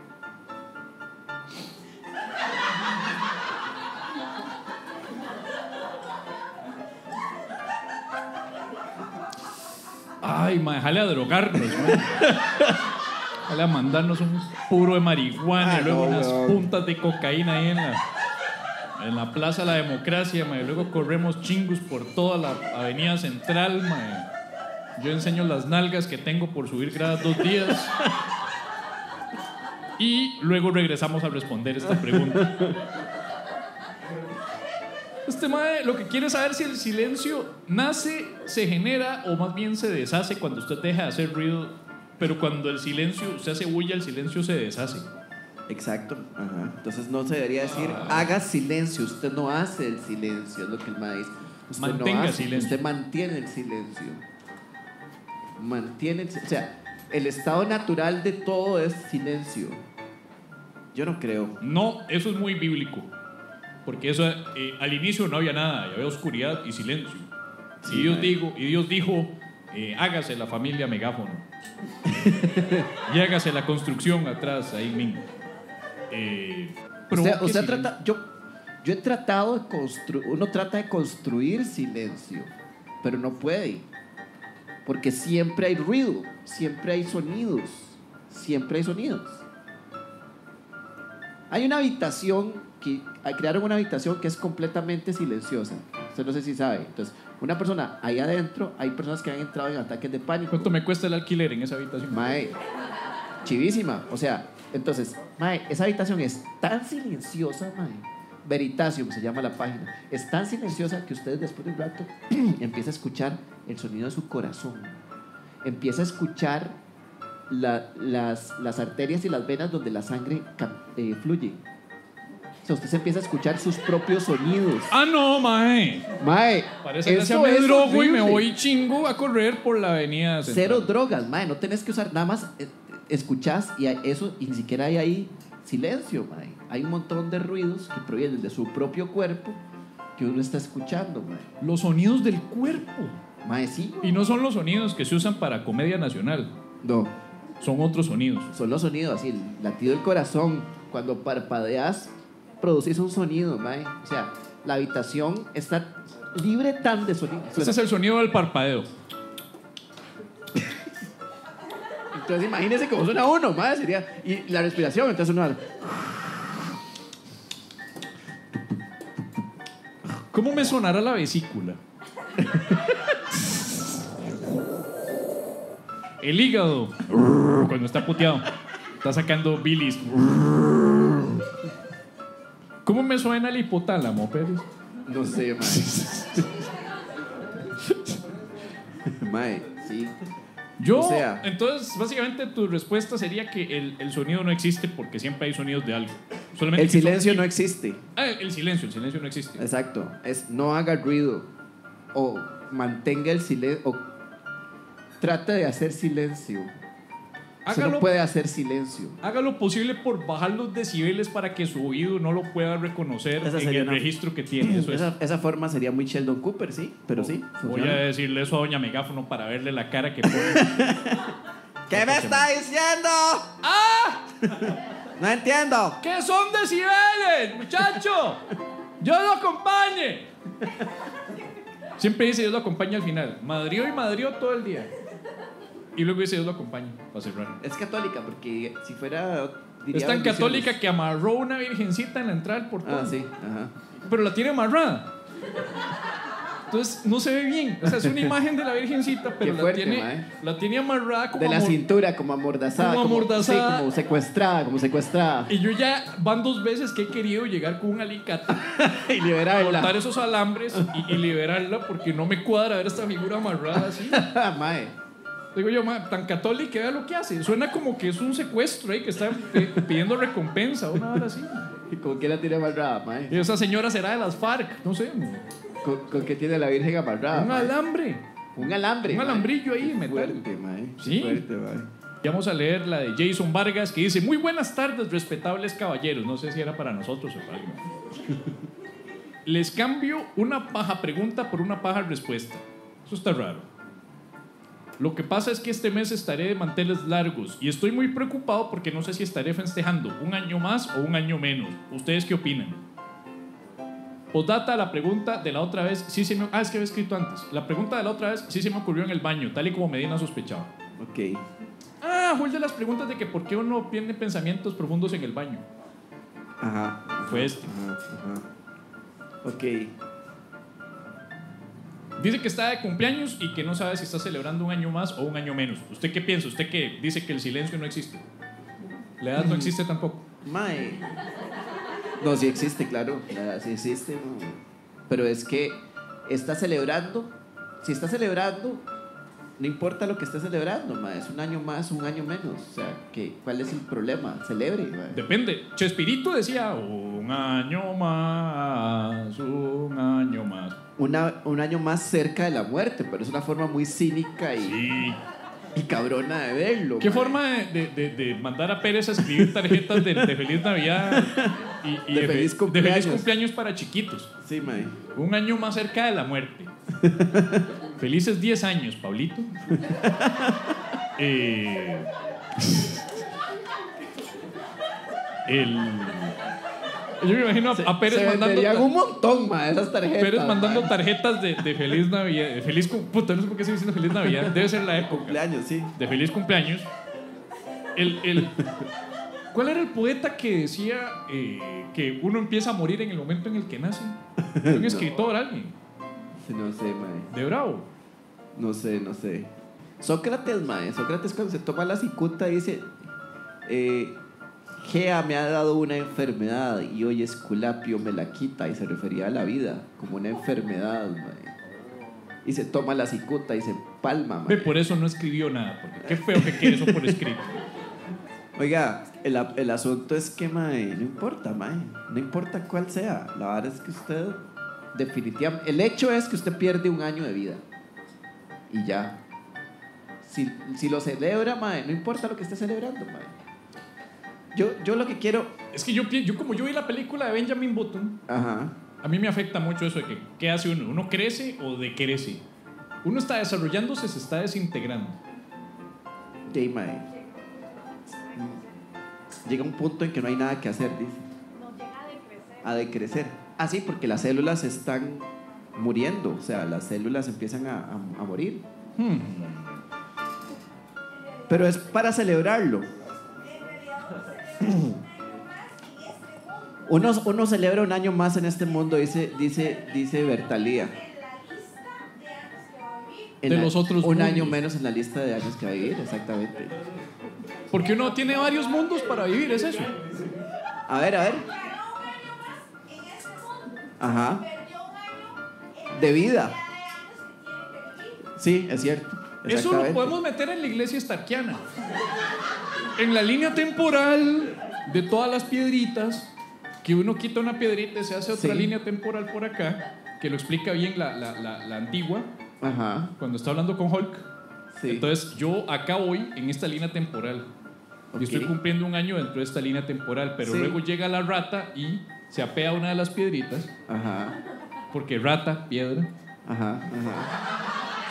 Ay, ma, déjale a drogarnos, ma. Déjale a mandarnos un puro de marihuana Ah, y luego no, unas weón. puntas de cocaína ahí en la, en la Plaza de la Democracia, ma, y luego corremos chingus por toda la Avenida Central, ma. Yo enseño las nalgas que tengo por subir gradas dos días. Y luego regresamos a responder esta pregunta. Este mae lo que quiere es saber si el silencio nace, se genera o más bien se deshace cuando usted deja de hacer ruido, pero cuando el silencio, usted hace bulla, el silencio se deshace. Exacto. Ajá. Entonces no se debería decir, haga silencio. Usted no hace el silencio, es lo que el maíz dice. Usted Mantenga no hace, silencio. Usted mantiene el silencio. Mantiene el, si- o sea, el estado natural de todo es silencio. Yo no creo. No, eso es muy bíblico, porque eso eh, al inicio no había nada, había oscuridad y silencio. Sí, y Dios mae. dijo, y Dios dijo, eh, hágase la familia megáfono y hágase la construcción atrás ahí mismo. Eh, Usted, provoque usted silencio. trata, yo, yo he tratado de construir, uno trata de construir silencio, pero no puede, porque siempre hay ruido, siempre hay sonidos. Siempre hay sonidos. Hay una habitación que crearon una habitación que es completamente silenciosa. Usted no sé si sabe. Entonces, una persona ahí adentro, hay personas que han entrado en ataques de pánico. ¿Cuánto me cuesta el alquiler en esa habitación? Mae, chivísima. O sea, entonces, mae, esa habitación es tan silenciosa, mae. Veritasium se llama la página. Es tan silenciosa que usted después de un rato empieza a escuchar el sonido de su corazón. Empieza a escuchar la, las, las arterias y las venas donde la sangre eh, fluye. O sea, usted se empieza a escuchar sus propios sonidos. Ah, no, mae. Mae, Parece que eso me es drogo y me horrible. voy chingo a correr por la avenida central. Cero drogas, mae. No tenés que usar nada más. eh, Escuchás y eso, y ni siquiera hay ahí silencio, mae. Hay un montón de ruidos que provienen de su propio cuerpo que uno está escuchando, mae. Los sonidos del cuerpo. Mae, sí. Y no son los sonidos que se usan para comedia nacional. No. Son otros sonidos. Son los sonidos, así, el latido del corazón. Cuando parpadeas, producís un sonido, mae. O sea, la habitación está libre tan de sonido. Ese es el sonido del parpadeo. Entonces imagínese cómo suena uno, mae, sería. Y la respiración, entonces uno. ¿Cómo me sonará la vesícula? El hígado, cuando está puteado, está sacando bilis. ¿Cómo me suena el hipotálamo, Pérez? No sé, mae. Mae, sí. Yo, O sea- entonces, básicamente tu respuesta sería que el, el sonido no existe porque siempre hay sonidos de algo. Solamente El que son- silencio no existe. Ah, el silencio, el silencio no existe. Exacto. Es no haga ruido. O mantenga el silencio. O trate de hacer silencio. Usted Hágalo, no puede hacer silencio. haga lo posible por bajar los decibeles para que su oído no lo pueda reconocer Esa en sería el una- registro que tiene. Eso es. Esa, esa forma sería muy Sheldon Cooper, sí. Pero sí. Voy funciona. a decirle eso a Doña Megáfono para verle la cara que pone. ¿Qué me está diciendo? ¡Ah! No entiendo. ¿Qué son decibeles, muchacho? Yo lo acompañe. Siempre dice Dios lo acompaña al final. Madrió y madrió todo el día. Y luego dice Dios lo acompaña para cerrar. Es católica, porque si fuera. diría Es tan bendiciones. católica que amarró una virgencita en la entrada del portón. Ah, sí. Ajá. Pero la tiene amarrada. Entonces no se ve bien. O sea, es una imagen de la virgencita, pero Qué la, fuerte, tiene, mae. la tiene amarrada como De la amor- cintura, como amordazada. Como amordazada. Sí, como secuestrada, como secuestrada. Y yo ya van dos veces que he querido llegar con un alicate, Y liberarla. cortar esos alambres y, y liberarla porque no me cuadra ver esta figura amarrada así. Mae. Digo yo, ma, tan católica, vea lo que hace. Suena como que es un secuestro ahí que está pe- pidiendo recompensa, una hora así. ¿Con qué la tiene amarrada, mae? Y esa señora será de las FARC, no sé. ¿Con, con qué tiene la Virgen amarrada? Un mae? alambre. Un alambre. Un mae. alambrillo ahí, Qué metal. fuerte, mae. Qué Sí. fuerte, mae. Y vamos a leer la de Jason Vargas que dice: muy buenas tardes, respetables caballeros. No sé si era para nosotros o para alguien. Les cambio una paja pregunta por una paja respuesta. Eso está raro. Lo que pasa es que este mes estaré de manteles largos y estoy muy preocupado porque no sé si estaré festejando un año más o un año menos. ¿Ustedes qué opinan? Postdata, la pregunta de la otra vez sí se me... Ah, es que había escrito antes. La pregunta de la otra vez sí se me ocurrió en el baño, tal y como Medina sospechaba. Ok. Ah, fue el de las preguntas de que por qué uno tiene pensamientos profundos en el baño. Ajá. Fue este. Ajá, ajá. Ok. Dice que está de cumpleaños y que no sabe si está celebrando un año más o un año menos. ¿Usted qué piensa? ¿Usted que dice que el silencio no existe? La edad no existe tampoco. Mae. No, sí existe, claro. La edad sí existe, no. Pero es que está celebrando. Si está celebrando, no importa lo que esté celebrando, mae. Es un año más, un año menos. O sea, ¿qué, ¿cuál es el problema? Celebre, mae. Depende. Chespirito decía un año más, un año más. Una, un año más cerca de la muerte, pero es una forma muy cínica y, Sí. y cabrona de verlo. ¿Qué mae. forma de, de, de- de mandar a Pérez a escribir tarjetas de, de Feliz Navidad y, y De feliz fe- cumpleaños. de feliz cumpleaños para chiquitos? Sí, mae. Un año más cerca de la muerte. Felices diez años, Pablito. Eh, el, Yo me imagino a, Se, a Pérez se mandando. venderían un montón, ma, esas tarjetas. Pérez mandando ma. tarjetas de, de feliz Navidad. De feliz cum- Puta, no sé por qué estoy diciendo feliz Navidad. Debe ser la época. Cumpleaños, sí. De feliz cumpleaños. El, el, ¿Cuál era el poeta que decía eh, que uno empieza a morir en el momento en el que nace? Un escritor, alguien. No sé, ma. De Bravo. No sé, no sé. Sócrates, ma. Sócrates cuando se toma la cicuta dice... Eh, Gea me ha dado una enfermedad y hoy Esculapio me la quita, y se refería a la vida como una enfermedad, mae. Y se toma la cicuta y se palma, mae. Ve, por eso no escribió nada, porque qué feo que quede eso por escrito. Oiga, el, el asunto es que, mae, no importa, mae, no importa cuál sea, la verdad es que usted definitivamente, el hecho es que usted pierde un año de vida y ya. Si, si lo celebra, mae, no importa lo que esté celebrando, mae. Yo, yo lo que quiero... Es que yo, pi- yo como yo vi la película de Benjamin Button, Ajá. a mí me afecta mucho eso de que ¿qué hace uno? ¿Uno crece o decrece? Uno está desarrollándose, se está desintegrando. Sí, mae. Llega un punto en que no hay nada que hacer, dice. No llega a decrecer. A decrecer. Ah, sí, porque las células están muriendo. O sea, las células empiezan a, a, a morir. Hmm. Pero es para celebrarlo. Uno, uno celebra un año más en este mundo, dice, dice, dice Bertalía. En De la- los otros Un mundos. año menos en la lista de años que va a vivir, exactamente. Porque uno tiene varios mundos para vivir, es eso. A ver, a ver. Ajá. De vida. Sí, es cierto. Eso lo Exactamente. podemos meter en la iglesia estarquiana. En la línea temporal de todas las piedritas, que uno quita una piedrita y se hace otra Sí. línea temporal por acá, que lo explica bien la, la, la, la antigua, Ajá. cuando está hablando con Hulk. Sí. Entonces yo acá voy en esta línea temporal. Ok. Y estoy cumpliendo un año dentro de esta línea temporal, pero Sí. luego llega la rata y se apea a una de las piedritas, Ajá. porque rata, piedra. Ajá. Ajá.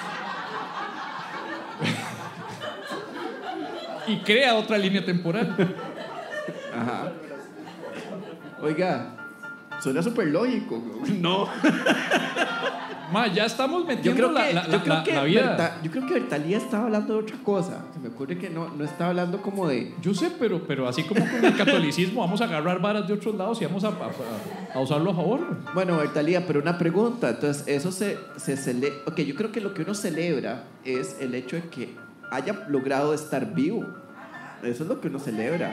Y crea otra línea temporal. Ajá. Oiga, suena súper lógico. No. Ma, ya estamos Yo metiendo creo la, que, la, yo la- creo la- que la vida. Berta- yo creo que Bertalía estaba hablando de otra cosa. Se me ocurre que no, no estaba hablando como de... Yo sé, pero, pero así como con el catolicismo, vamos a agarrar varas de otros lados y vamos a, a- a usarlo a favor. Bueno, Bertalía, pero una pregunta. Entonces, eso se, se celebra... Ok, yo creo que lo que uno celebra es el hecho de que haya logrado estar vivo. Eso es lo que uno celebra.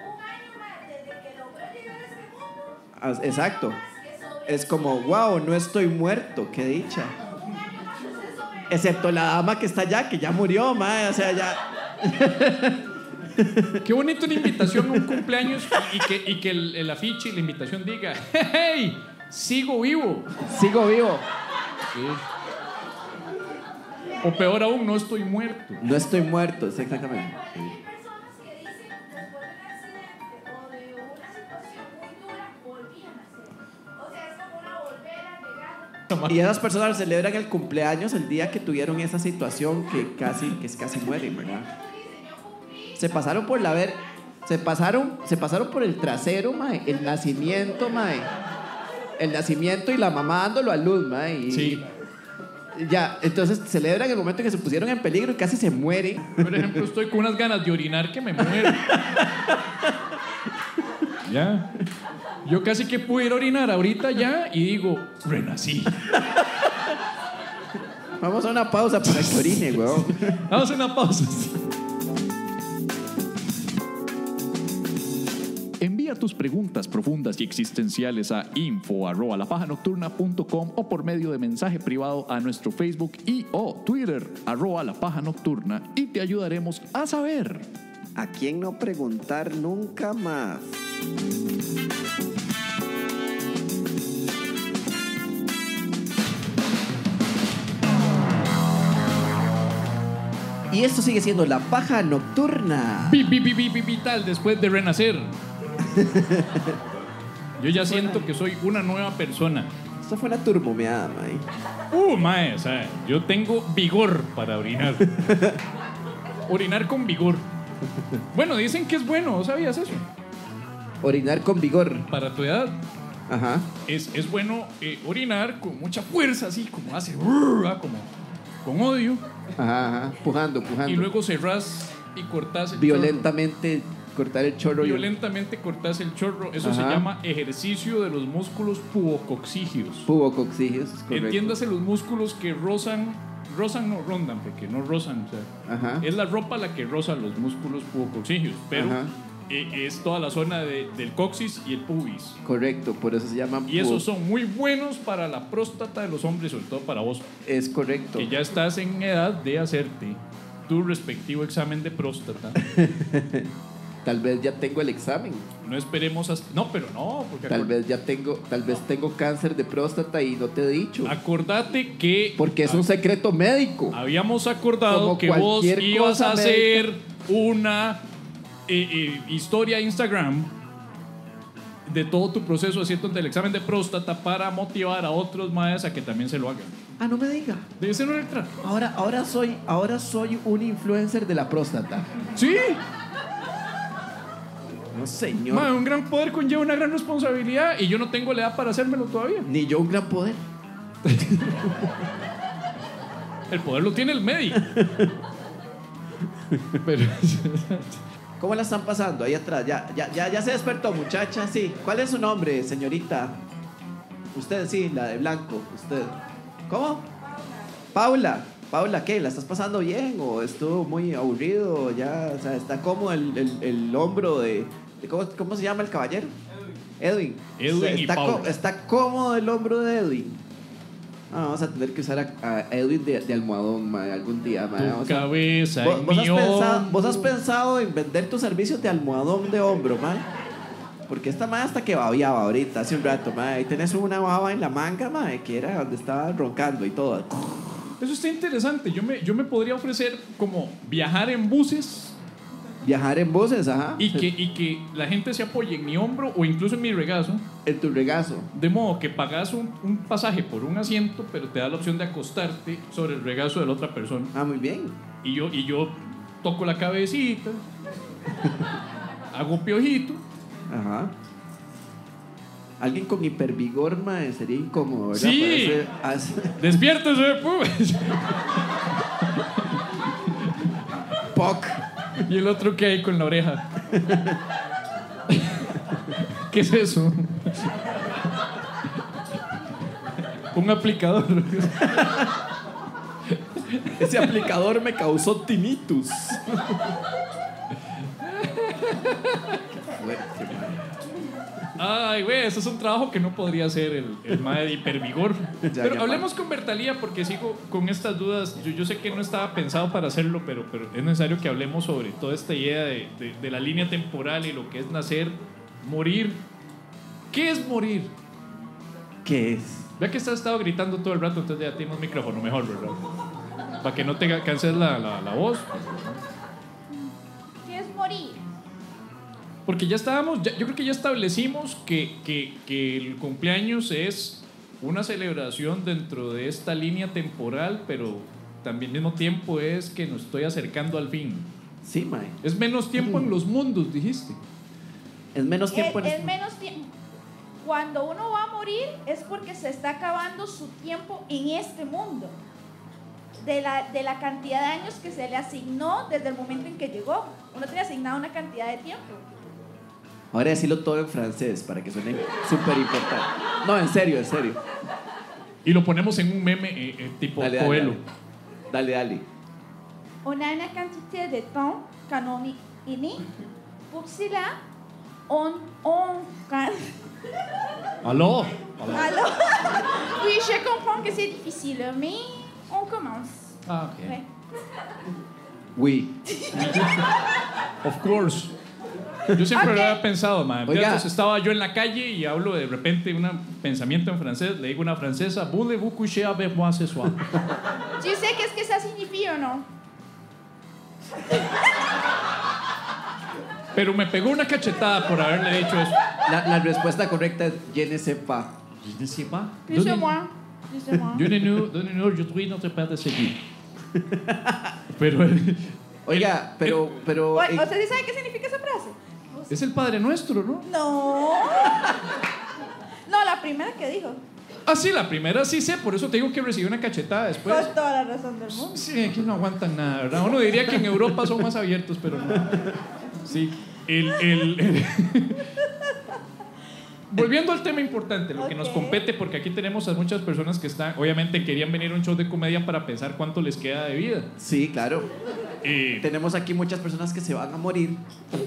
Ah, exacto. Es como, wow, no estoy muerto, qué dicha. Excepto la dama que está allá, que ya murió, mae, o sea, ya... Qué bonito una invitación a un cumpleaños y que, y que el, el afiche y la invitación diga, hey, sigo vivo. Sigo vivo. Sí. O peor aún, no estoy muerto. No estoy muerto, sí, exactamente. Sí. Hay personas que dicen después de un accidente o de una situación muy dura, volvían a nacer. O sea, es como una volver a llegar. Y esas personas celebran el cumpleaños el día que tuvieron esa situación que casi, que casi mueren, ¿verdad? Se pasaron por la ver, se pasaron, se pasaron por el trasero, mae, el nacimiento, mae, el nacimiento y la mamá dándolo a luz, mae. Y, Sí. Ya, entonces celebran el momento en que se pusieron en peligro y casi se mueren. Por ejemplo, estoy con unas ganas de orinar que me muero. Ya. Yo casi que pude ir a orinar ahorita ya y digo, renací. Vamos a una pausa para que orine, weón. Vamos a una pausa. Envía tus preguntas profundas y existenciales a info arroba lapajanocturna punto com o por medio de mensaje privado a nuestro Facebook y o Twitter arroba lapajanocturna y te ayudaremos a saber. ¿A quién no preguntar nunca más? Y esto sigue siendo La Paja Nocturna. Pi, pi, pi, pi, pi, vital después de renacer. Yo ya siento que soy una nueva persona. Esto fue una turbomeada, mae. Uh, mae, o sea, yo tengo vigor para orinar. Orinar con vigor. Bueno, dicen que es bueno, ¿no sabías eso? Orinar con vigor. para tu edad. Ajá. Es, es bueno eh, orinar con mucha fuerza, así como hace, ¿verdad? Como con odio, Ajá, ajá. Pujando, pujando. y luego cerrás y cortás el Violentamente cortar el chorro. chorro. y- Violentamente cortás el chorro. Eso se Ajá. llama ejercicio de los músculos pubococcígeos. Pubococcígeos, es correcto. Entiéndase los músculos que rozan, rozan no rondan, porque no rozan, o sea, Ajá. es la ropa la que roza los músculos pubococcígeos, pero Ajá. eh, es toda la zona de- del coxis y el pubis. Correcto, por eso se llaman Y esos pubo- son muy buenos para la próstata de los hombres, sobre todo para vos, Es correcto. que ya estás en edad de hacerte tu respectivo examen de próstata. Tal vez ya tengo el examen. No esperemos hasta... No, pero no, porque Tal acor- vez ya tengo, tal vez tengo cáncer de próstata y no te he dicho. acordate que Porque es un secreto médico. habíamos acordado Como que vos cualquier ibas cosa a hacer una eh, eh, historia Instagram de todo tu proceso haciendo el examen de próstata para motivar a otros maes a que también se lo hagan. Ah, no me diga. Debe ser un extra. Ahora, ahora soy, ahora soy un influencer de la próstata. Sí, No, señor. mae, un gran poder conlleva una gran responsabilidad y yo no tengo la edad para hacérmelo todavía. Ni yo un gran poder. El poder lo tiene el médico. Pero ¿Cómo la están pasando ahí atrás? Ya, ya, ya, ya se despertó, muchacha. Sí. ¿Cuál es su nombre, señorita? Usted, sí, la de blanco. Usted. ¿Cómo? Paula. Paula, ¿qué? ¿La estás pasando bien? ¿O estuvo muy aburrido? Ya, o sea, está como el, el, el hombro de. de ¿cómo, ¿Cómo se llama el caballero? Edwin. Edwin O sea, y está, Paula. có- está cómodo el hombro de Edwin. Ah, vamos a tener que usar a, a Edwin de, de almohadón, mae, algún día, mae. tu Vamos a- cabeza ¿Vos, en vos has mi pensado, hombro. vos has pensado en vender tus servicios de almohadón de hombro, man? Porque esta madre hasta que babiaba ahorita, hace un rato, man. Ahí tenés una baba en la manga, man, que era donde estaba roncando y todo. Eso está interesante. Yo me, yo me podría ofrecer como viajar en buses Viajar en buses, ajá. y que, y que la gente se apoye en mi hombro o incluso en mi regazo. En tu regazo. De modo que pagas un, un pasaje por un asiento, pero te da la opción de acostarte sobre el regazo de la otra persona. Ah, muy bien. Y yo, y yo toco la cabecita, hago piojito. Ajá. Alguien con hipervigor, man, sería incómodo, ¿verdad? Sí. Para hacer- hacer- Despiértese, pues. Poc. Y el otro que hay con la oreja. ¿Qué es eso? Un aplicador. Ese aplicador me causó tinnitus. Fuerte, man. Ay, güey, eso es un trabajo que no podría hacer el, el mae de hipervigor. Ya, Pero ya, hablemos con Bertalía porque sigo con estas dudas. Yo, yo sé que no estaba pensado para hacerlo, pero, pero es necesario que hablemos sobre toda esta idea de, de- de la línea temporal y lo que es nacer, morir. ¿Qué es morir? ¿Qué es? Vea que has estado gritando todo el rato, entonces ya tienes un micrófono mejor, ¿verdad? Para que no te canses la, la, la voz. ¿Qué es morir? Porque ya estábamos, ya- yo creo que ya establecimos que, que, que el cumpleaños es una celebración dentro de esta línea temporal, pero también al mismo tiempo es que nos estoy acercando al fin. Sí, mae. Es menos tiempo en los mundos, dijiste. Es menos tiempo Es, en es este- menos tiempo. Cuando uno va a morir es porque se está acabando su tiempo en este mundo. De la, de la cantidad de años que se le asignó desde el momento en que llegó. Uno tiene asignado una cantidad de tiempo. Ahora decirlo todo en francés para que suene súper importante. No, en serio, en serio. Y lo ponemos en un meme eh, eh, tipo Dale, dale, Coelho. Dale, dale. On a une quantité de temps canonique pour cela on on ¿Aló? alors oui je comprends que c'est difficile mais on commence. Ah, ok. Ouais. Oui. Of course. Yo siempre Ok. lo había pensado, man. Oiga. Entonces estaba yo en la calle y hablo de repente un pensamiento en francés. Le digo a una francesa, voulez-vous coucher avec moi ce soir? Tu sais qu'est-ce que ça signifie ou non? Pero me pegó una cachetada por haberle dicho eso. La, la respuesta correcta es je ne sais pas. Je ne sais pas. Plus ou moins. Plus ou moins. Donnez-nous, donnez-nous, je trouve notre part de seguir. Pero Oiga, pero, pero. O- en- ¿Usted sí sabe qué significa esa frase? juntos. Es el Padre Nuestro, ¿no? No. No, la primera que dijo. Ah, sí, la primera sí sé, por eso te digo que recibí una cachetada después. Con toda la razón del mundo. Sí, aquí no aguantan nada, ¿verdad? Uno diría que en Europa son más abiertos, pero no. Sí, el... el, el... Volviendo al tema importante, lo que nos Ok. compete, porque aquí tenemos a muchas personas que están, obviamente querían venir a un show de comedia para pensar cuánto les queda de vida. Sí, claro. Eh, Tenemos aquí muchas personas que se van a morir.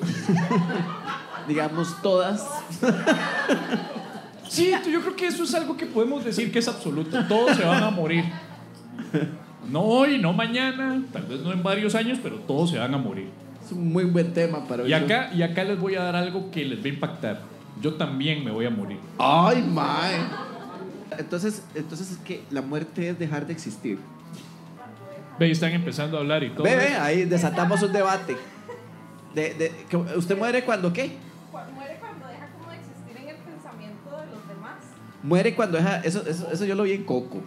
Digamos todas. sí, yo creo que eso es algo que podemos decir que es absoluto. Todos se van a morir. No hoy, no mañana, tal vez no en varios años, pero todos se van a morir. Es un muy buen tema para hoy. Y acá, y acá les voy a dar algo que les va a impactar. Yo también me voy a morir. Ay, mae. Entonces, entonces es que la muerte es dejar de existir. Ve, están empezando a hablar y todo. Ve, ve, eso. ahí desatamos un debate. De, de, que ¿usted muere cuando qué? Cu- Muere cuando deja como de existir en el pensamiento de los demás. Muere cuando deja. Eso, eso, eso yo lo vi en Coco.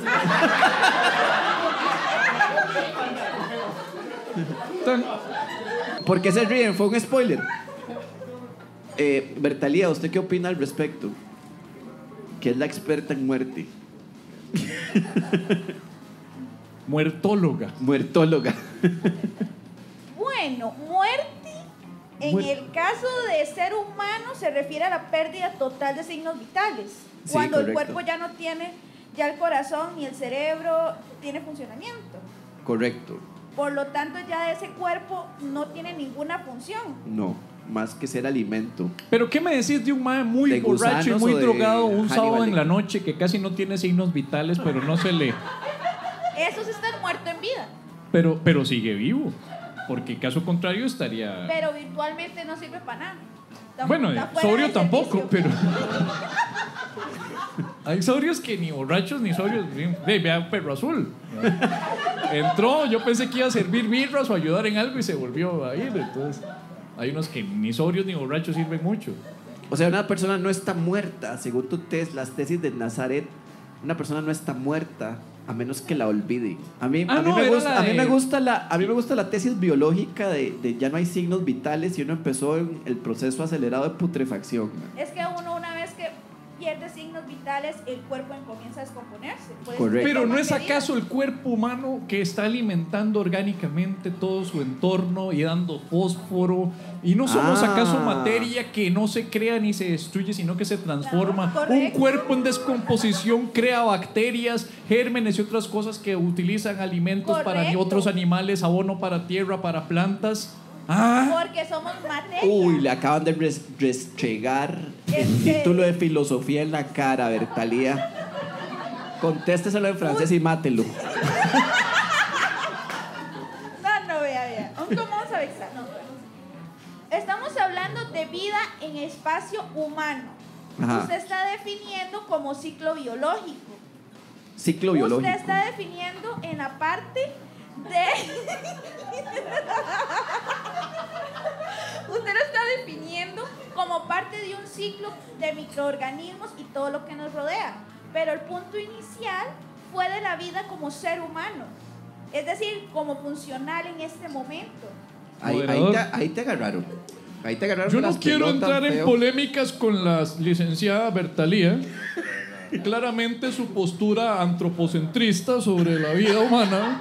Tan- ¿Por qué se ríen? Fue un spoiler. Eh, Bertalía, ¿usted qué opina al respecto? Que es la experta en muerte. Muertóloga. Muertóloga. Bueno, muerte en Muer- el caso de ser humano se refiere a la pérdida total de signos vitales. Sí, Cuando el correcto. cuerpo ya no tiene, ya el corazón ni el cerebro tiene funcionamiento. Correcto. Por lo tanto, ya ese cuerpo no tiene ninguna función. No, más que ser alimento. Pero ¿qué me decís de un mae muy ¿De borracho y gusanos muy o de drogado un Hannibal sábado en Lecter? la noche que casi no tiene signos vitales, pero no se le... Eso es estar muerto en vida. Pero, pero sigue vivo. Porque caso contrario estaría... Pero virtualmente no sirve para nada. Está- Bueno, está fuera sobrio de tampoco, servicio. pero... Hay sobrios que ni borrachos ni sobrios... ni- Ve, vea Perro Azul. Entró, yo pensé que iba a servir birras o ayudar en algo y se volvió a ir. Entonces, hay unos que ni sobrios ni borrachos sirven mucho. O sea, una persona no está muerta, según tu tes, las tesis de Nazaret, una persona no está muerta a menos que la olvide. A mí, Ah, a mí, no, me, era gusta, la a mí de- me gusta la a mí me gusta la tesis biológica de, de ya no hay signos vitales y uno empezó en el proceso acelerado de putrefacción. Es que uno una vez que pierde signos vitales, el cuerpo comienza a descomponerse. Por eso Correcto. Pero toma ¿no es medidas. acaso el cuerpo humano que está alimentando orgánicamente todo su entorno y dando fósforo? ¿Y no somos Ah. acaso materia que no se crea ni se destruye, sino que se transforma? No, Un correcto. cuerpo en descomposición crea bacterias, gérmenes y otras cosas que utilizan alimentos para Correcto. otros animales, abono para tierra, para plantas. Ah, Porque somos materia. Uy, le acaban de res- restregar el Este- título de filosofía en la cara, Bertalía. Contésteselo en francés y mátelo. No, no, vea, vea. ¿Cómo vamos a vexar? No, no. Estamos hablando de vida en espacio humano. Ajá. Usted está definiendo como ciclo biológico. Ciclo biológico. Usted está definiendo en la parte de... Usted lo está definiendo como parte de un ciclo de microorganismos y todo lo que nos rodea. Pero el punto inicial fue de la vida como ser humano. Es decir, como funcional en este momento. Ahí, ahí, Moderador. te, ahí te agarraron. Ahí te agarraron yo con no las quiero pelotas, entrar en feo. polémicas con la licenciada Bertalía. Claramente su postura antropocentrista sobre la vida humana.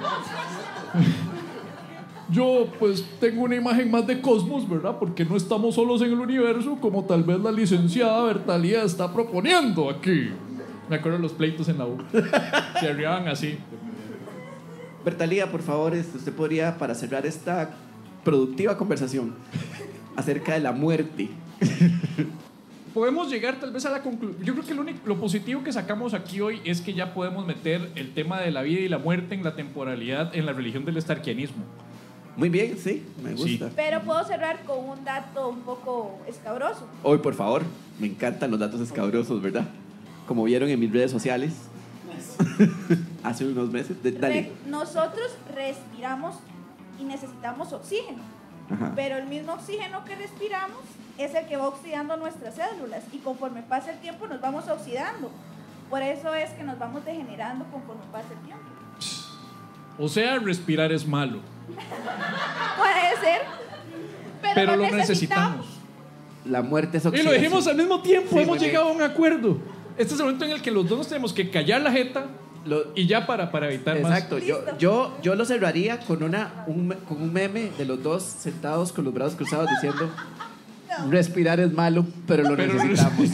Yo pues tengo una imagen más de cosmos, ¿verdad? Porque no estamos solos en el universo como tal vez la licenciada Bertalía está proponiendo aquí. Me acuerdo de los pleitos en la U. Se arriaban así. Bertalía, por favor, este, usted podría, para cerrar esta productiva conversación acerca de la muerte. Podemos llegar tal vez a la conclusión. Yo creo que lo, único, lo positivo que sacamos aquí hoy es que ya podemos meter el tema de la vida y la muerte en la temporalidad en la religión del estarquianismo. Muy bien, sí, me gusta. Sí. Pero puedo cerrar con un dato un poco escabroso. Hoy, por favor, me encantan los datos escabrosos, ¿verdad? Como vieron en mis redes sociales hace unos meses. De- dale. Re- Nosotros respiramos y necesitamos oxígeno. Ajá. Pero el mismo oxígeno que respiramos es el que va oxidando nuestras células y conforme pasa el tiempo nos vamos oxidando. Por eso es que nos vamos degenerando conforme pasa el tiempo. O sea, respirar es malo. Puede ser, pero, Pero lo, lo necesitamos. La muerte es Y oxidación. lo dijimos al mismo tiempo, Sí, hemos muy llegado a un acuerdo. Este es el momento en el que los dos nos tenemos que callar la jeta Lo- y ya para, para evitar Exacto, más. yo, yo, yo lo cerraría con, una, un, me- con un meme de los dos sentados con los brazos cruzados diciendo: respirar es malo, pero lo Pero necesitamos.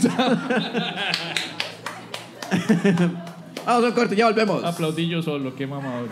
Vamos a un corte, ya volvemos. Aplaudí yo solo, qué mamador.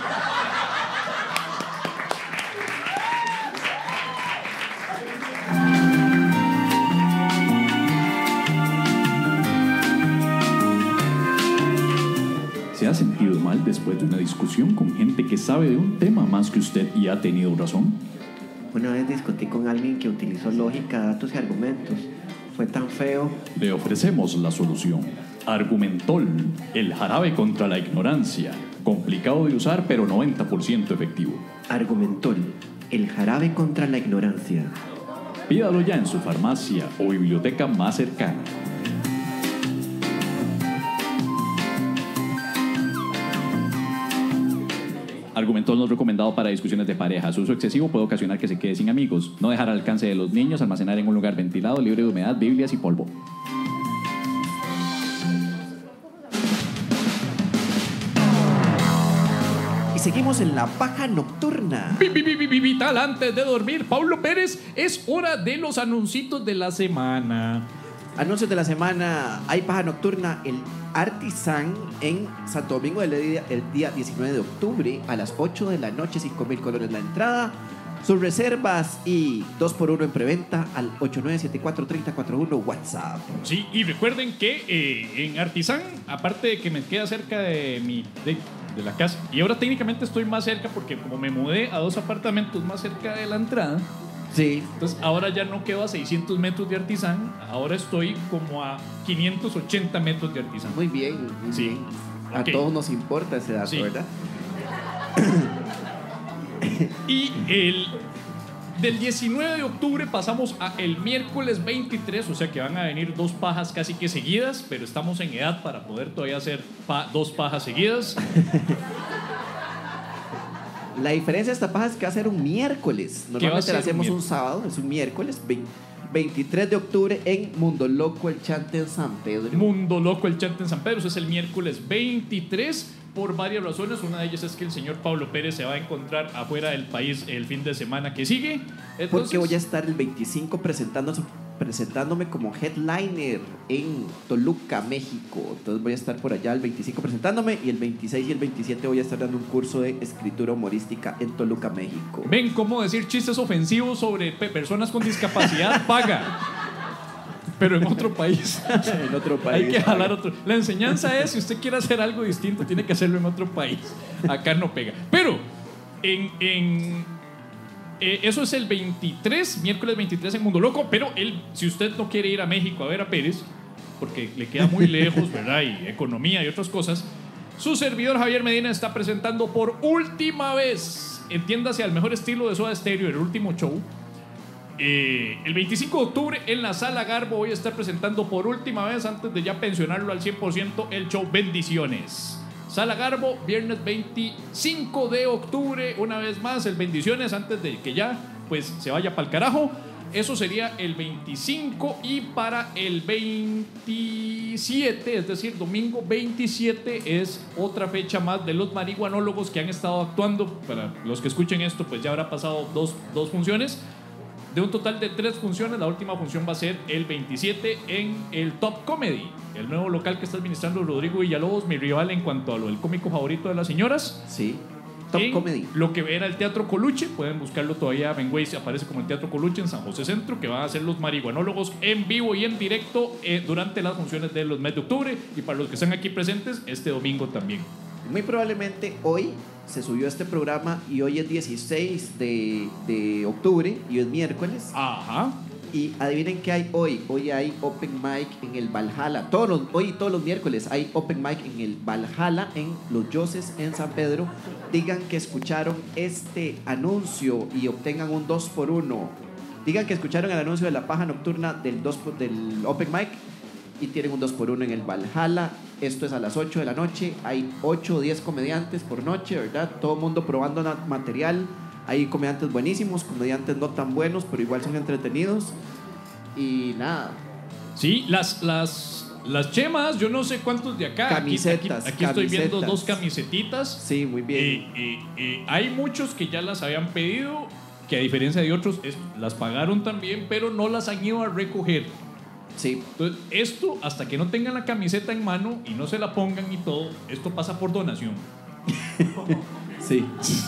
¿Se ha sentido mal después de una discusión con gente que sabe de un tema más que usted y ha tenido razón? Una vez discutí con alguien que utilizó lógica, datos y argumentos. Fue tan feo. Le ofrecemos la solución. Argumentol, el jarabe contra la ignorancia. Complicado de usar, pero noventa por ciento efectivo. Argumentol, el jarabe contra la ignorancia. Pídalo ya en su farmacia o biblioteca más cercana. Argumentol no es recomendado para discusiones de pareja. Su uso excesivo puede ocasionar que se quede sin amigos. No dejar al alcance de los niños. Almacenar en un lugar ventilado, libre de humedad, biblias y polvo. Y seguimos en la paja nocturna. Vi- vi- vi- vi- vi- Vital antes de dormir. Paulo Pérez, es hora de los anuncios de la semana. Anuncios de la semana. Hay paja nocturna, el Artisan en Santo Domingo el día, el día diecinueve de octubre a las ocho de la noche, cinco mil colones la entrada. Sus reservas y dos por uno en preventa al ocho nueve siete cuatro, tres cero cuatro uno WhatsApp. Sí, y recuerden que eh, en Artisán, aparte de que me queda cerca de mi de, de la casa, y ahora técnicamente estoy más cerca porque como me mudé a dos apartamentos más cerca de la entrada, Sí. entonces ahora ya no quedo a seiscientos metros de Artisán, ahora estoy como a quinientos ochenta metros de Artisán. Muy bien, muy Sí. bien. A Ok. todos nos importa ese dato, Sí. ¿verdad? Y el del diecinueve de octubre pasamos a el miércoles veintitrés, o sea que van a venir dos pajas casi que seguidas, pero estamos en edad para poder todavía hacer pa- dos pajas seguidas. La diferencia de esta paja es que va a ser un miércoles. va a Normalmente ser la un hacemos un, miércoles? sábado, es un miércoles, vein- veintitrés de octubre en Mundo Loco, el Chante en San Pedro. Mundo Loco, el Chante en San Pedro, eso es el miércoles veintitrés, por varias razones. Una de ellas es que el señor Pablo Pérez se va a encontrar afuera del país el fin de semana que sigue. Entonces, Porque voy a estar el veinticinco presentándose- presentándome como headliner en Toluca, México. Entonces voy a estar por allá el veinticinco presentándome y el veintiséis y el veintisiete voy a estar dando un curso de escritura humorística en Toluca, México. ven cómo decir chistes ofensivos sobre pe- personas con discapacidad paga, pero en otro país. en otro país. Hay que jalar otro. La enseñanza es, si usted quiere hacer algo distinto, tiene que hacerlo en otro país. Acá no pega. Pero, en... en eh, eso es el veintitrés, miércoles veintitrés en Mundo Loco. Pero él, si usted no quiere ir a México a ver a Pérez, porque le queda muy lejos, ¿verdad? Y economía y otras cosas, su servidor Javier Medina está presentando por última vez, entiéndase al mejor estilo de Soda Stereo, el último show. Eh, el veinticinco de octubre en la Sala Garbo voy a estar presentando por última vez, antes de ya pensionarlo al cien por ciento, el show Bendiciones. Sala Garbo, viernes veinticinco de octubre, una vez más el Bendiciones, antes de que ya pues se vaya para el carajo. Eso sería el veinticinco, y para el veintisiete, es decir, domingo veintisiete, es otra fecha más de los marihuanólogos que han estado actuando. Para los que escuchen esto, pues ya habrá pasado dos, dos funciones. De un total de tres funciones, la última función va a ser el veintisiete en el Top Comedy, el nuevo local que está administrando Rodrigo Villalobos, mi rival en cuanto a lo del cómico favorito de las señoras. Sí. Top En Comedy. lo que era el Teatro Coluche, pueden buscarlo todavía. Ben Waze aparece como el Teatro Coluche en San José Centro, que van a ser los marihuanólogos en vivo y en directo eh, durante las funciones de los meses de octubre. Y para los que están aquí presentes, este domingo también. Muy probablemente hoy se subió este programa y hoy es dieciséis de, de octubre y hoy es miércoles. Ajá. Y adivinen qué hay hoy. Hoy hay Open Mic en el Valhalla. Todos los, hoy y todos los miércoles hay Open Mic en el Valhalla, en Los Yoses, en San Pedro. Digan que escucharon este anuncio y obtengan un dos por uno. Digan que escucharon el anuncio de la paja nocturna del, dos por- del Open Mic y tienen un dos por uno en el Valhalla. Esto es a las ocho de la noche. Hay ocho o diez comediantes por noche, ¿verdad? Todo el mundo probando na- material. Hay comediantes buenísimos, comediantes no tan buenos, pero igual son entretenidos. Y nada. Sí, las, las, las chemas, yo no sé cuántos de acá. Camisetas, Aquí, aquí, aquí estoy viendo camisetas. dos camisetitas. Sí, muy bien. Eh, eh, eh, hay muchos que ya las habían pedido, que a diferencia de otros, es- las pagaron también, pero no las han ido a recoger. Sí. Entonces, esto, hasta que no tengan la camiseta en mano y no se la pongan y todo, esto pasa por donación. Sí.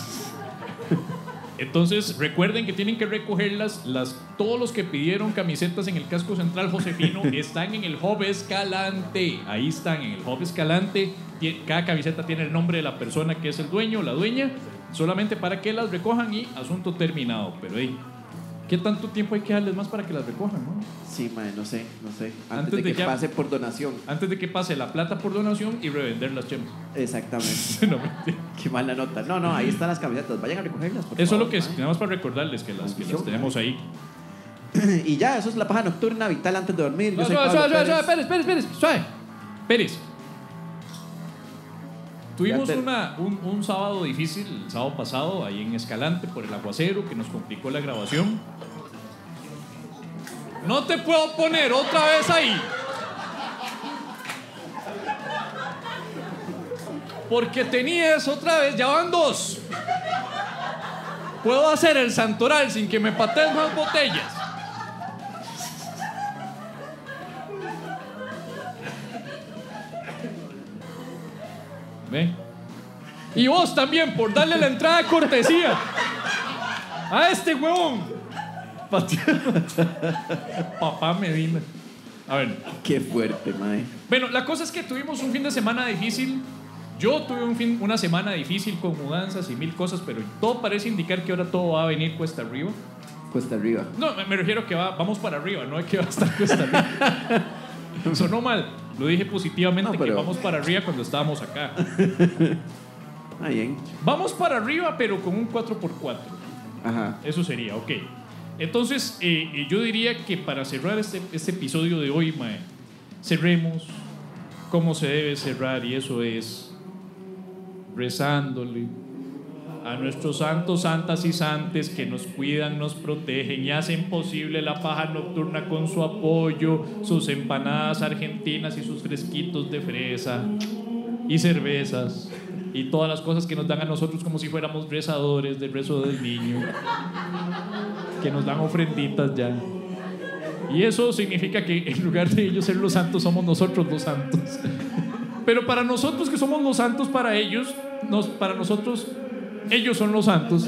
Entonces, recuerden que tienen que recogerlas. Las, todos los que pidieron camisetas en el casco central Josefino están en el Hub Escalante. Ahí están, en el Hub Escalante. Tie- Cada camiseta tiene el nombre de la persona que es el dueño o la dueña, solamente para que las recojan y asunto terminado. Pero, hey, ¿qué tanto tiempo hay que darles más para que las recojan, no? Sí, mae, no sé, no sé. Antes, Antes de, de que ya- pase por donación. Antes de que pase la plata por donación y revender las chemas. Exactamente. No, mentira. Qué mala nota. No, no, ahí están las camisetas. Vayan a recogerlas, por Eso es favor, lo que es, mae. tenemos para recordarles que las, que las tenemos ahí. Y ya, eso es la paja nocturna vital antes de dormir. Yo No, soy suave, Pablo suave, suave, Pérez. Pérez, Pérez, Pérez, suave. Pérez. Tuvimos Ya te- una, un, un sábado difícil, el sábado pasado, ahí en Escalante, por el aguacero que nos complicó la grabación. No te puedo poner otra vez ahí. Porque tenías otra vez, ya van dos. Puedo hacer el santoral sin que me pateen más botellas. ¿Ve? Y vos también, por darle la entrada de cortesía a este huevón. Papá Medina. A ver. Qué fuerte, mae. Bueno, la cosa es que tuvimos un fin de semana difícil. Yo tuve un fin, una semana difícil con mudanzas y mil cosas, pero todo parece indicar que ahora todo va a venir cuesta arriba. Cuesta arriba. No, me, me refiero que va, vamos para arriba, no es que va a estar cuesta arriba. Sonó mal. Lo dije positivamente, No, pero- que vamos para arriba cuando estábamos acá. Ah, bien. Vamos para arriba, pero con un cuatro por cuatro. Ajá. Eso sería, ok. Entonces, eh, eh, yo diría que para cerrar este, este episodio de hoy, mae, cerremos como se debe cerrar, y eso es rezándole a nuestros santos, santas y santes que nos cuidan, nos protegen y hacen posible la paja nocturna con su apoyo, sus empanadas argentinas y sus fresquitos de fresa y cervezas y todas las cosas que nos dan a nosotros como si fuéramos rezadores del rezo del niño, que nos dan ofrenditas ya. Y eso significa que en lugar de ellos ser los santos, somos nosotros los santos. Pero para nosotros que somos los santos, para ellos, nos, para nosotros, ellos son los santos.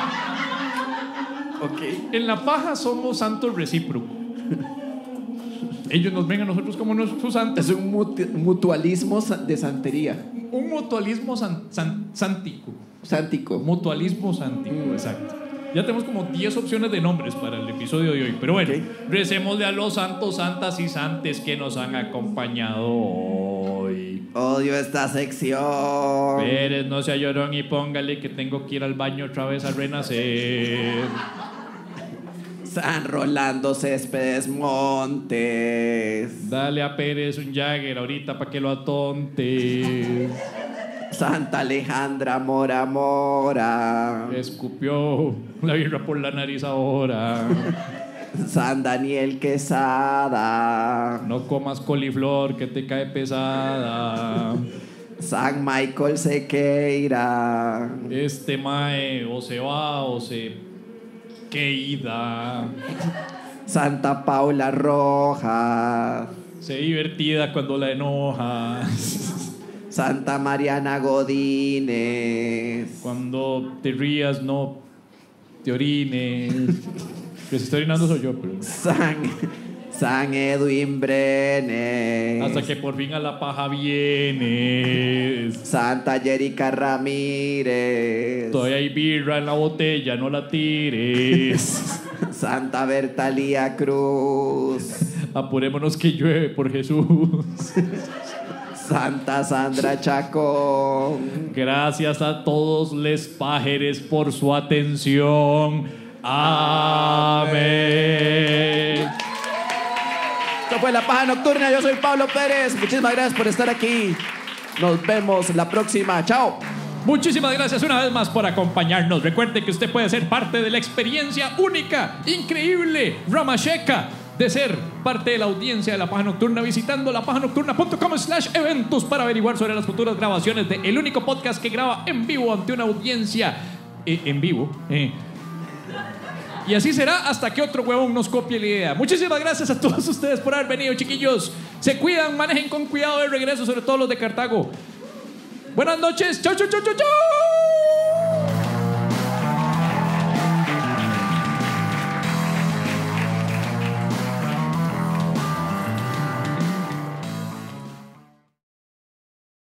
Ok. En la paja somos santos recíprocos. Ellos nos ven a nosotros como nuestros santos. Es un mutu- mutualismo sa- de santería. Un mutualismo san- san- sántico. Sántico. Mutualismo sántico, exacto. Ya tenemos como diez opciones de nombres para el episodio de hoy. Pero bueno, Ok. recémosle a los santos, santas y santes que nos han acompañado hoy. Odio esta sección. Pérez, no sea llorón y póngale que tengo que ir al baño otra vez a renacer. San Rolando Céspedes Montes. Dale a Pérez un Jagger ahorita para que lo atontes. Santa Alejandra Mora Mora. Escupió la birra por la nariz ahora. San Daniel Quesada. No comas coliflor que te cae pesada. San Michael Sequeira. Este mae o se va o se queda. Santa Paula Rojas. Se divertida cuando la enojas. Santa Mariana Godínez. Cuando te rías no te orines. Que se está orinando soy yo, pero... San, San Edwin Brenes. Hasta que por fin a la paja vienes. Santa Jerica Ramírez. Todavía hay birra en la botella, no la tires. Santa Bertalía Cruz. Apurémonos que llueve por Jesús. Santa Sandra Chacón. Gracias a todos les pájaros por su atención. Amén. Esto fue La Paja Nocturna. Yo soy Pablo Pérez. Muchísimas gracias por estar aquí. Nos vemos la próxima. Chao. Muchísimas gracias una vez más por acompañarnos. Recuerde que usted puede ser parte de la experiencia única, increíble, ramacheca de ser parte de la audiencia de La Paja Nocturna visitando lapajanocturna.com slash eventos para averiguar sobre las futuras grabaciones de el único podcast que graba en vivo ante una audiencia eh, en vivo. Eh. Y así será hasta que otro huevón nos copie la idea. Muchísimas gracias a todos ustedes por haber venido, chiquillos. Se cuidan, manejen con cuidado de regreso, sobre todo los de Cartago. Buenas noches. Chau, chau, chau, chau, chau.